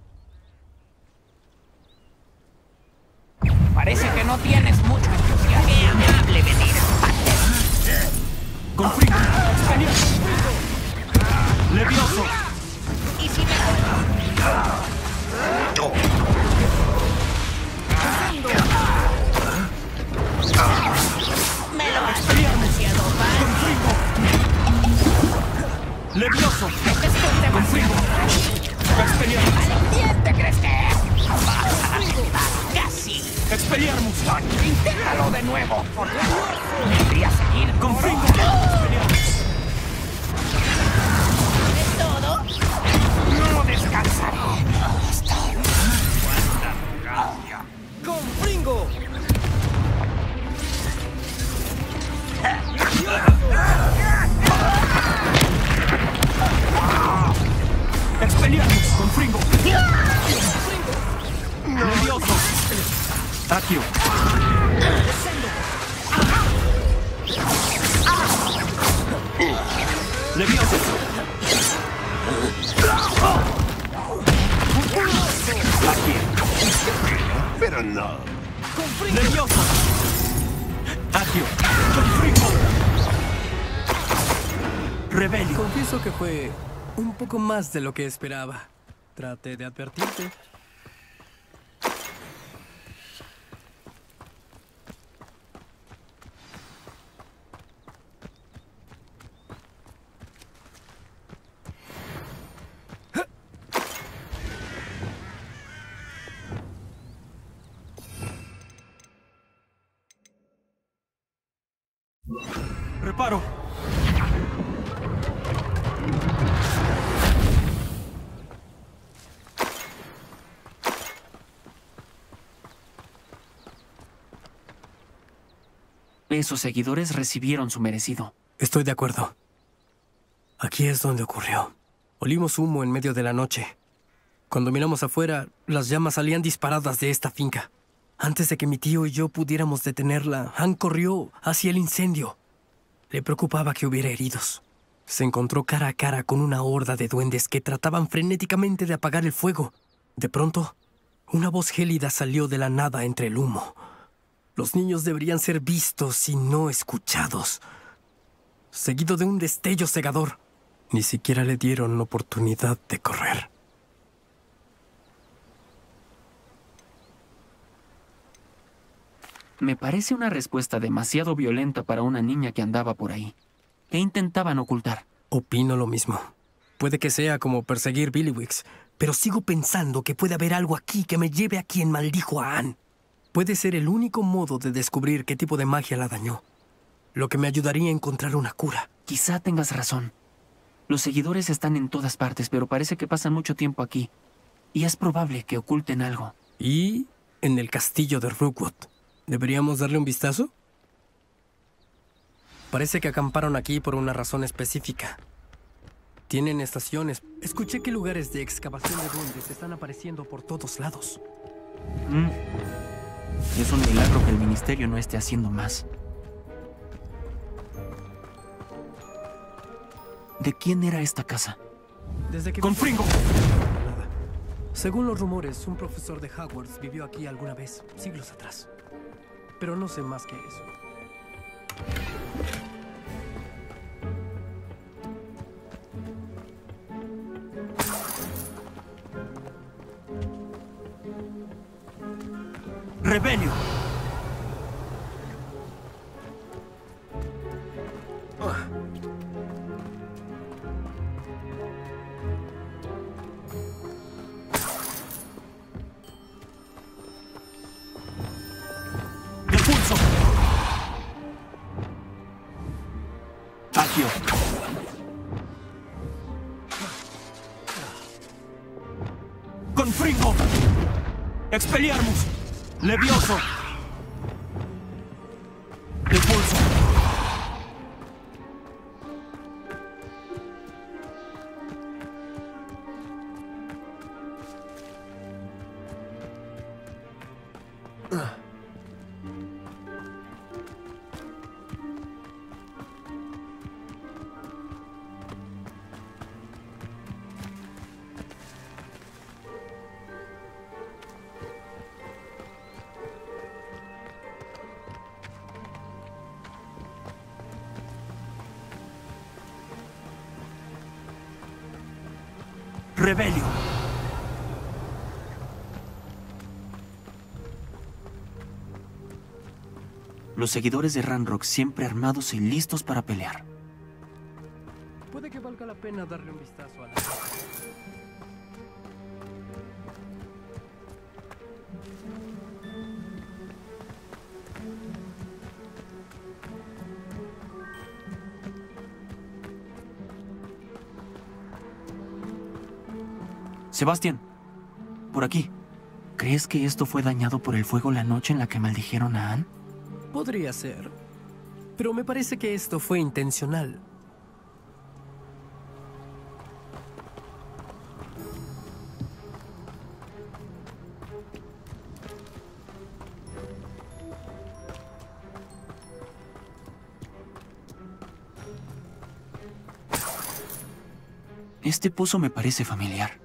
Parece que no tienes mucho entusiasmo. ¡Qué amable venir! Confringo. Expelliarmus. Levioso. ¿Y si me... Me lo has demasiado fácil. Levioso. Esto es Confringo. Expelliarmus. ¿Quién te crees que es? Casi. Expelliarmus. Inténtalo de nuevo. Por favor. Debería seguir. Confringo. ¿Es todo? No descansaré. ¡Cuánta arrogancia! ¡Confringo! Expelliarmus. Confringo. Levioso. Accio. Levioso. Aquí. Pero no. Levioso. Accio. Confringo. Rebelio. Confieso que fue un poco más de lo que esperaba. Traté de advertirte. Reparo. Esos seguidores recibieron su merecido. Estoy de acuerdo. Aquí es donde ocurrió. Olimos humo en medio de la noche. Cuando miramos afuera, las llamas salían disparadas de esta finca. Antes de que mi tío y yo pudiéramos detenerla, Han corrió hacia el incendio. Le preocupaba que hubiera heridos. Se encontró cara a cara con una horda de duendes que trataban frenéticamente de apagar el fuego. De pronto, una voz gélida salió de la nada entre el humo. Los niños deberían ser vistos y no escuchados. Seguido de un destello cegador. Ni siquiera le dieron oportunidad de correr. Me parece una respuesta demasiado violenta para una niña que andaba por ahí. ¿Qué intentaban ocultar? Opino lo mismo. Puede que sea como perseguir Billywicks, pero sigo pensando que puede haber algo aquí que me lleve a quien maldijo a Anne. Puede ser el único modo de descubrir qué tipo de magia la dañó. Lo que me ayudaría a encontrar una cura. Quizá tengas razón. Los seguidores están en todas partes, pero parece que pasan mucho tiempo aquí. Y es probable que oculten algo. Y en el castillo de Rookwood. ¿Deberíamos darle un vistazo? Parece que acamparon aquí por una razón específica. Tienen estaciones. Escuché que lugares de excavación de duendes están apareciendo por todos lados. Mm. Es un milagro que el ministerio no esté haciendo más. ¿De quién era esta casa? Desde que... ¡Con Fringo! Nada. Según los rumores, un profesor de Hogwarts vivió aquí alguna vez, siglos atrás. Pero no sé más que eso. ¡Rebelio! Ah. ¡Repulso! ¡Accio! ¡Con Fringo! ¡Expelliarmus! ¡Levioso! ¡Repulso! ¡Rebelio! Los seguidores de Ranrock siempre armados y listos para pelear. Puede que valga la pena darle un vistazo a la... Sebastián, por aquí. ¿Crees que esto fue dañado por el fuego la noche en la que maldijeron a Anne? Podría ser. Pero me parece que esto fue intencional. Este pozo me parece familiar.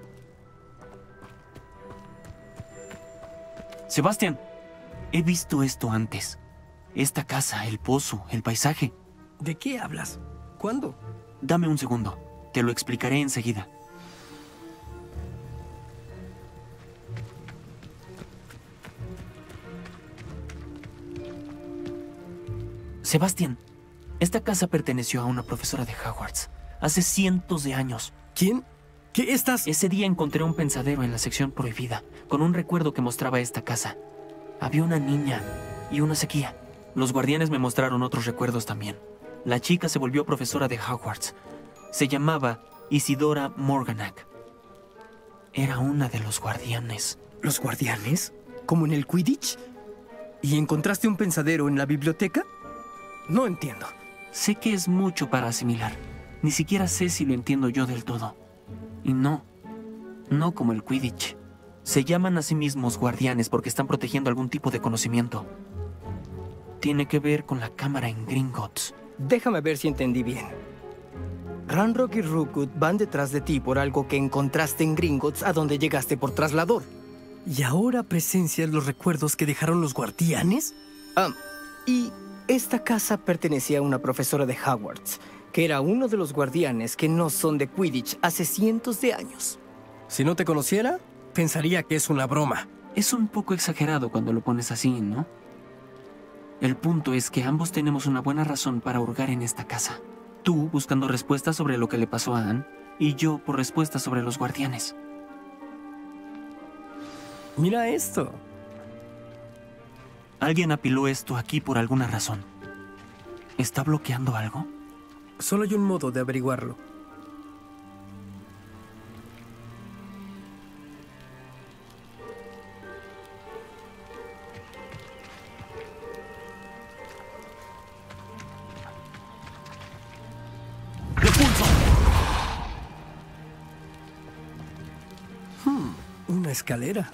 Sebastián, he visto esto antes. Esta casa, el pozo, el paisaje. ¿De qué hablas? ¿Cuándo? Dame un segundo. Te lo explicaré enseguida. Sebastián, esta casa perteneció a una profesora de Hogwarts hace cientos de años. ¿Quién? ¿Qué estás? Ese día encontré un pensadero en la sección prohibida, con un recuerdo que mostraba esta casa. Había una niña y una sequía. Los guardianes me mostraron otros recuerdos también. La chica se volvió profesora de Hogwarts. Se llamaba Isidora Morganach. Era una de los guardianes. ¿Los guardianes? ¿Como en el Quidditch? ¿Y encontraste un pensadero en la biblioteca? No entiendo. Sé que es mucho para asimilar. Ni siquiera sé si lo entiendo yo del todo. Y no, No como el Quidditch. Se llaman a sí mismos guardianes porque están protegiendo algún tipo de conocimiento. Tiene que ver con la cámara en Gringotts. Déjame ver si entendí bien. Ranrock y Rookwood van detrás de ti por algo que encontraste en Gringotts a donde llegaste por traslador. ¿Y ahora presencias los recuerdos que dejaron los guardianes? Ah, y esta casa pertenecía a una profesora de Hogwarts, que era uno de los guardianes que no son de Quidditch hace cientos de años. Si no te conociera, pensaría que es una broma. Es un poco exagerado cuando lo pones así, ¿no? El punto es que ambos tenemos una buena razón para hurgar en esta casa. Tú buscando respuestas sobre lo que le pasó a Anne, y yo por respuestas sobre los guardianes. Mira esto. Alguien apiló esto aquí por alguna razón. ¿Está bloqueando algo? Solo hay un modo de averiguarlo. Hmm, una escalera.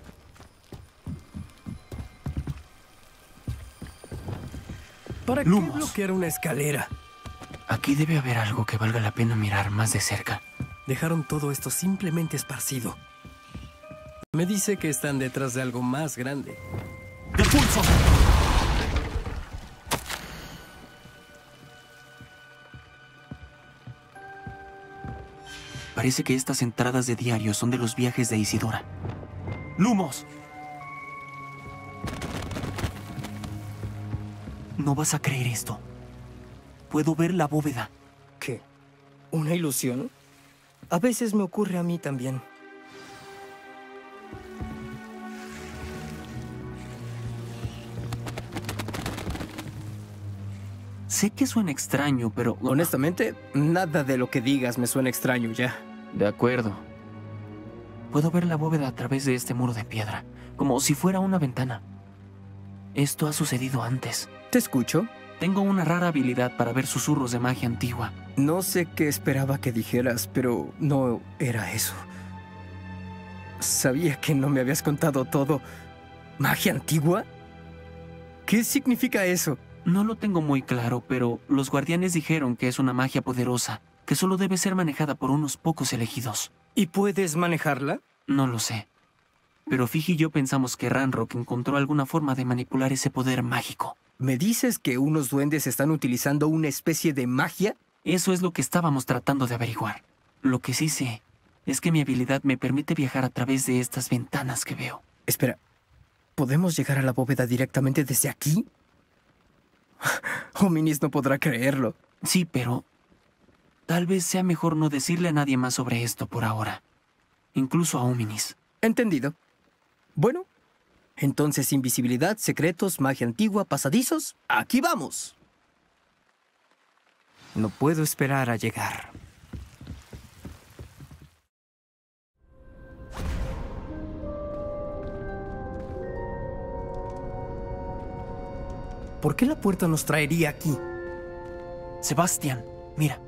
¿Para qué Lumos. bloquear una escalera? Aquí debe haber algo que valga la pena mirar más de cerca. Dejaron todo esto simplemente esparcido. Me dice que están detrás de algo más grande. ¡De pulso! Parece que estas entradas de diario son de los viajes de Isidora. ¡Lumos! No vas a creer esto. Puedo ver la bóveda. ¿Qué? ¿Una ilusión? A veces me ocurre a mí también. Sé que suena extraño, pero... Honestamente, nada de lo que digas me suena extraño ya. De acuerdo. Puedo ver la bóveda a través de este muro de piedra, como si fuera una ventana. Esto ha sucedido antes. ¿Te escucho? Tengo una rara habilidad para ver susurros de magia antigua. No sé qué esperaba que dijeras, pero no era eso. Sabía que no me habías contado todo. ¿Magia antigua? ¿Qué significa eso? No lo tengo muy claro, pero los guardianes dijeron que es una magia poderosa, que solo debe ser manejada por unos pocos elegidos. ¿Y puedes manejarla? No lo sé. Pero Fiji y yo pensamos que Ranrock encontró alguna forma de manipular ese poder mágico. ¿Me dices que unos duendes están utilizando una especie de magia? Eso es lo que estábamos tratando de averiguar. Lo que sí sé es que mi habilidad me permite viajar a través de estas ventanas que veo. Espera, ¿podemos llegar a la bóveda directamente desde aquí? Hominis no podrá creerlo. Sí, pero tal vez sea mejor no decirle a nadie más sobre esto por ahora. Incluso a Hominis. Entendido. Bueno, entonces invisibilidad, secretos, magia antigua, pasadizos. ¡Aquí vamos! No puedo esperar a llegar. ¿Por qué la puerta nos traería aquí? Sebastián, mira.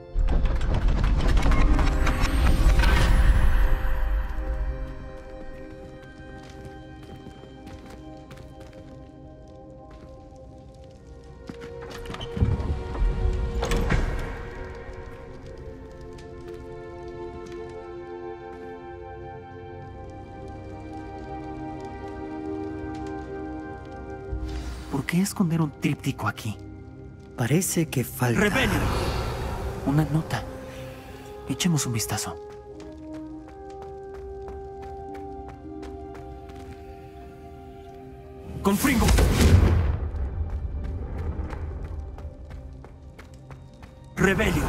¿Por qué esconder un tríptico aquí? Parece que falta... ¡Rebelio! Una nota. Echemos un vistazo. ¡Confringo! ¡Rebelio!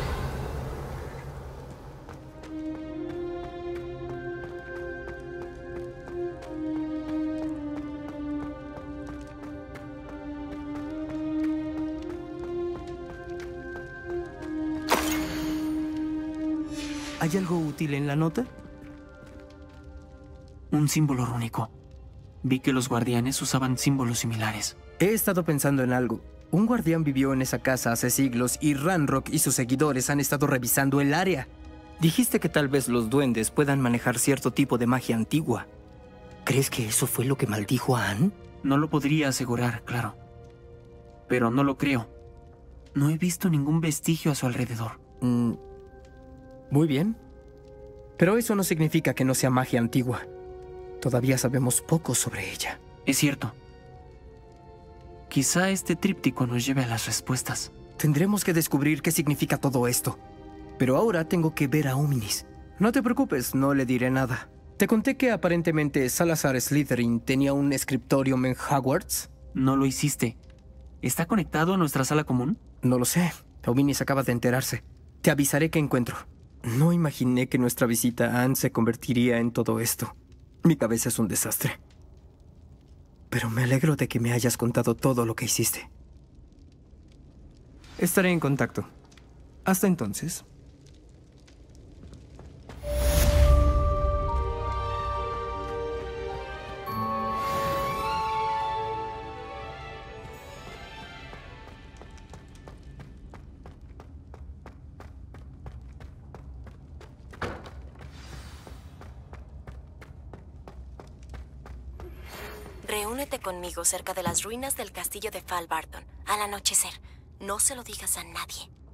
¿Hay algo útil en la nota? Un símbolo rúnico. Vi que los guardianes usaban símbolos similares. He estado pensando en algo. Un guardián vivió en esa casa hace siglos y Ranrock y sus seguidores han estado revisando el área. Dijiste que tal vez los duendes puedan manejar cierto tipo de magia antigua. ¿Crees que eso fue lo que maldijo a Anne? No lo podría asegurar, claro. Pero no lo creo. No he visto ningún vestigio a su alrededor. Mm, muy bien. Pero eso no significa que no sea magia antigua. Todavía sabemos poco sobre ella. Es cierto. Quizá este tríptico nos lleve a las respuestas. Tendremos que descubrir qué significa todo esto. Pero ahora tengo que ver a Ominis. No te preocupes, no le diré nada. ¿Te conté que aparentemente Salazar Slytherin tenía un escriptorium en Hogwarts? No lo hiciste. ¿Está conectado a nuestra sala común? No lo sé. Ominis acaba de enterarse. Te avisaré qué encuentro. No imaginé que nuestra visita a Anne se convertiría en todo esto. Mi cabeza es un desastre. Pero me alegro de que me hayas contado todo lo que hiciste. Estaré en contacto. Hasta entonces. Reúnete conmigo cerca de las ruinas del castillo de Fal Barton al anochecer. No se lo digas a nadie.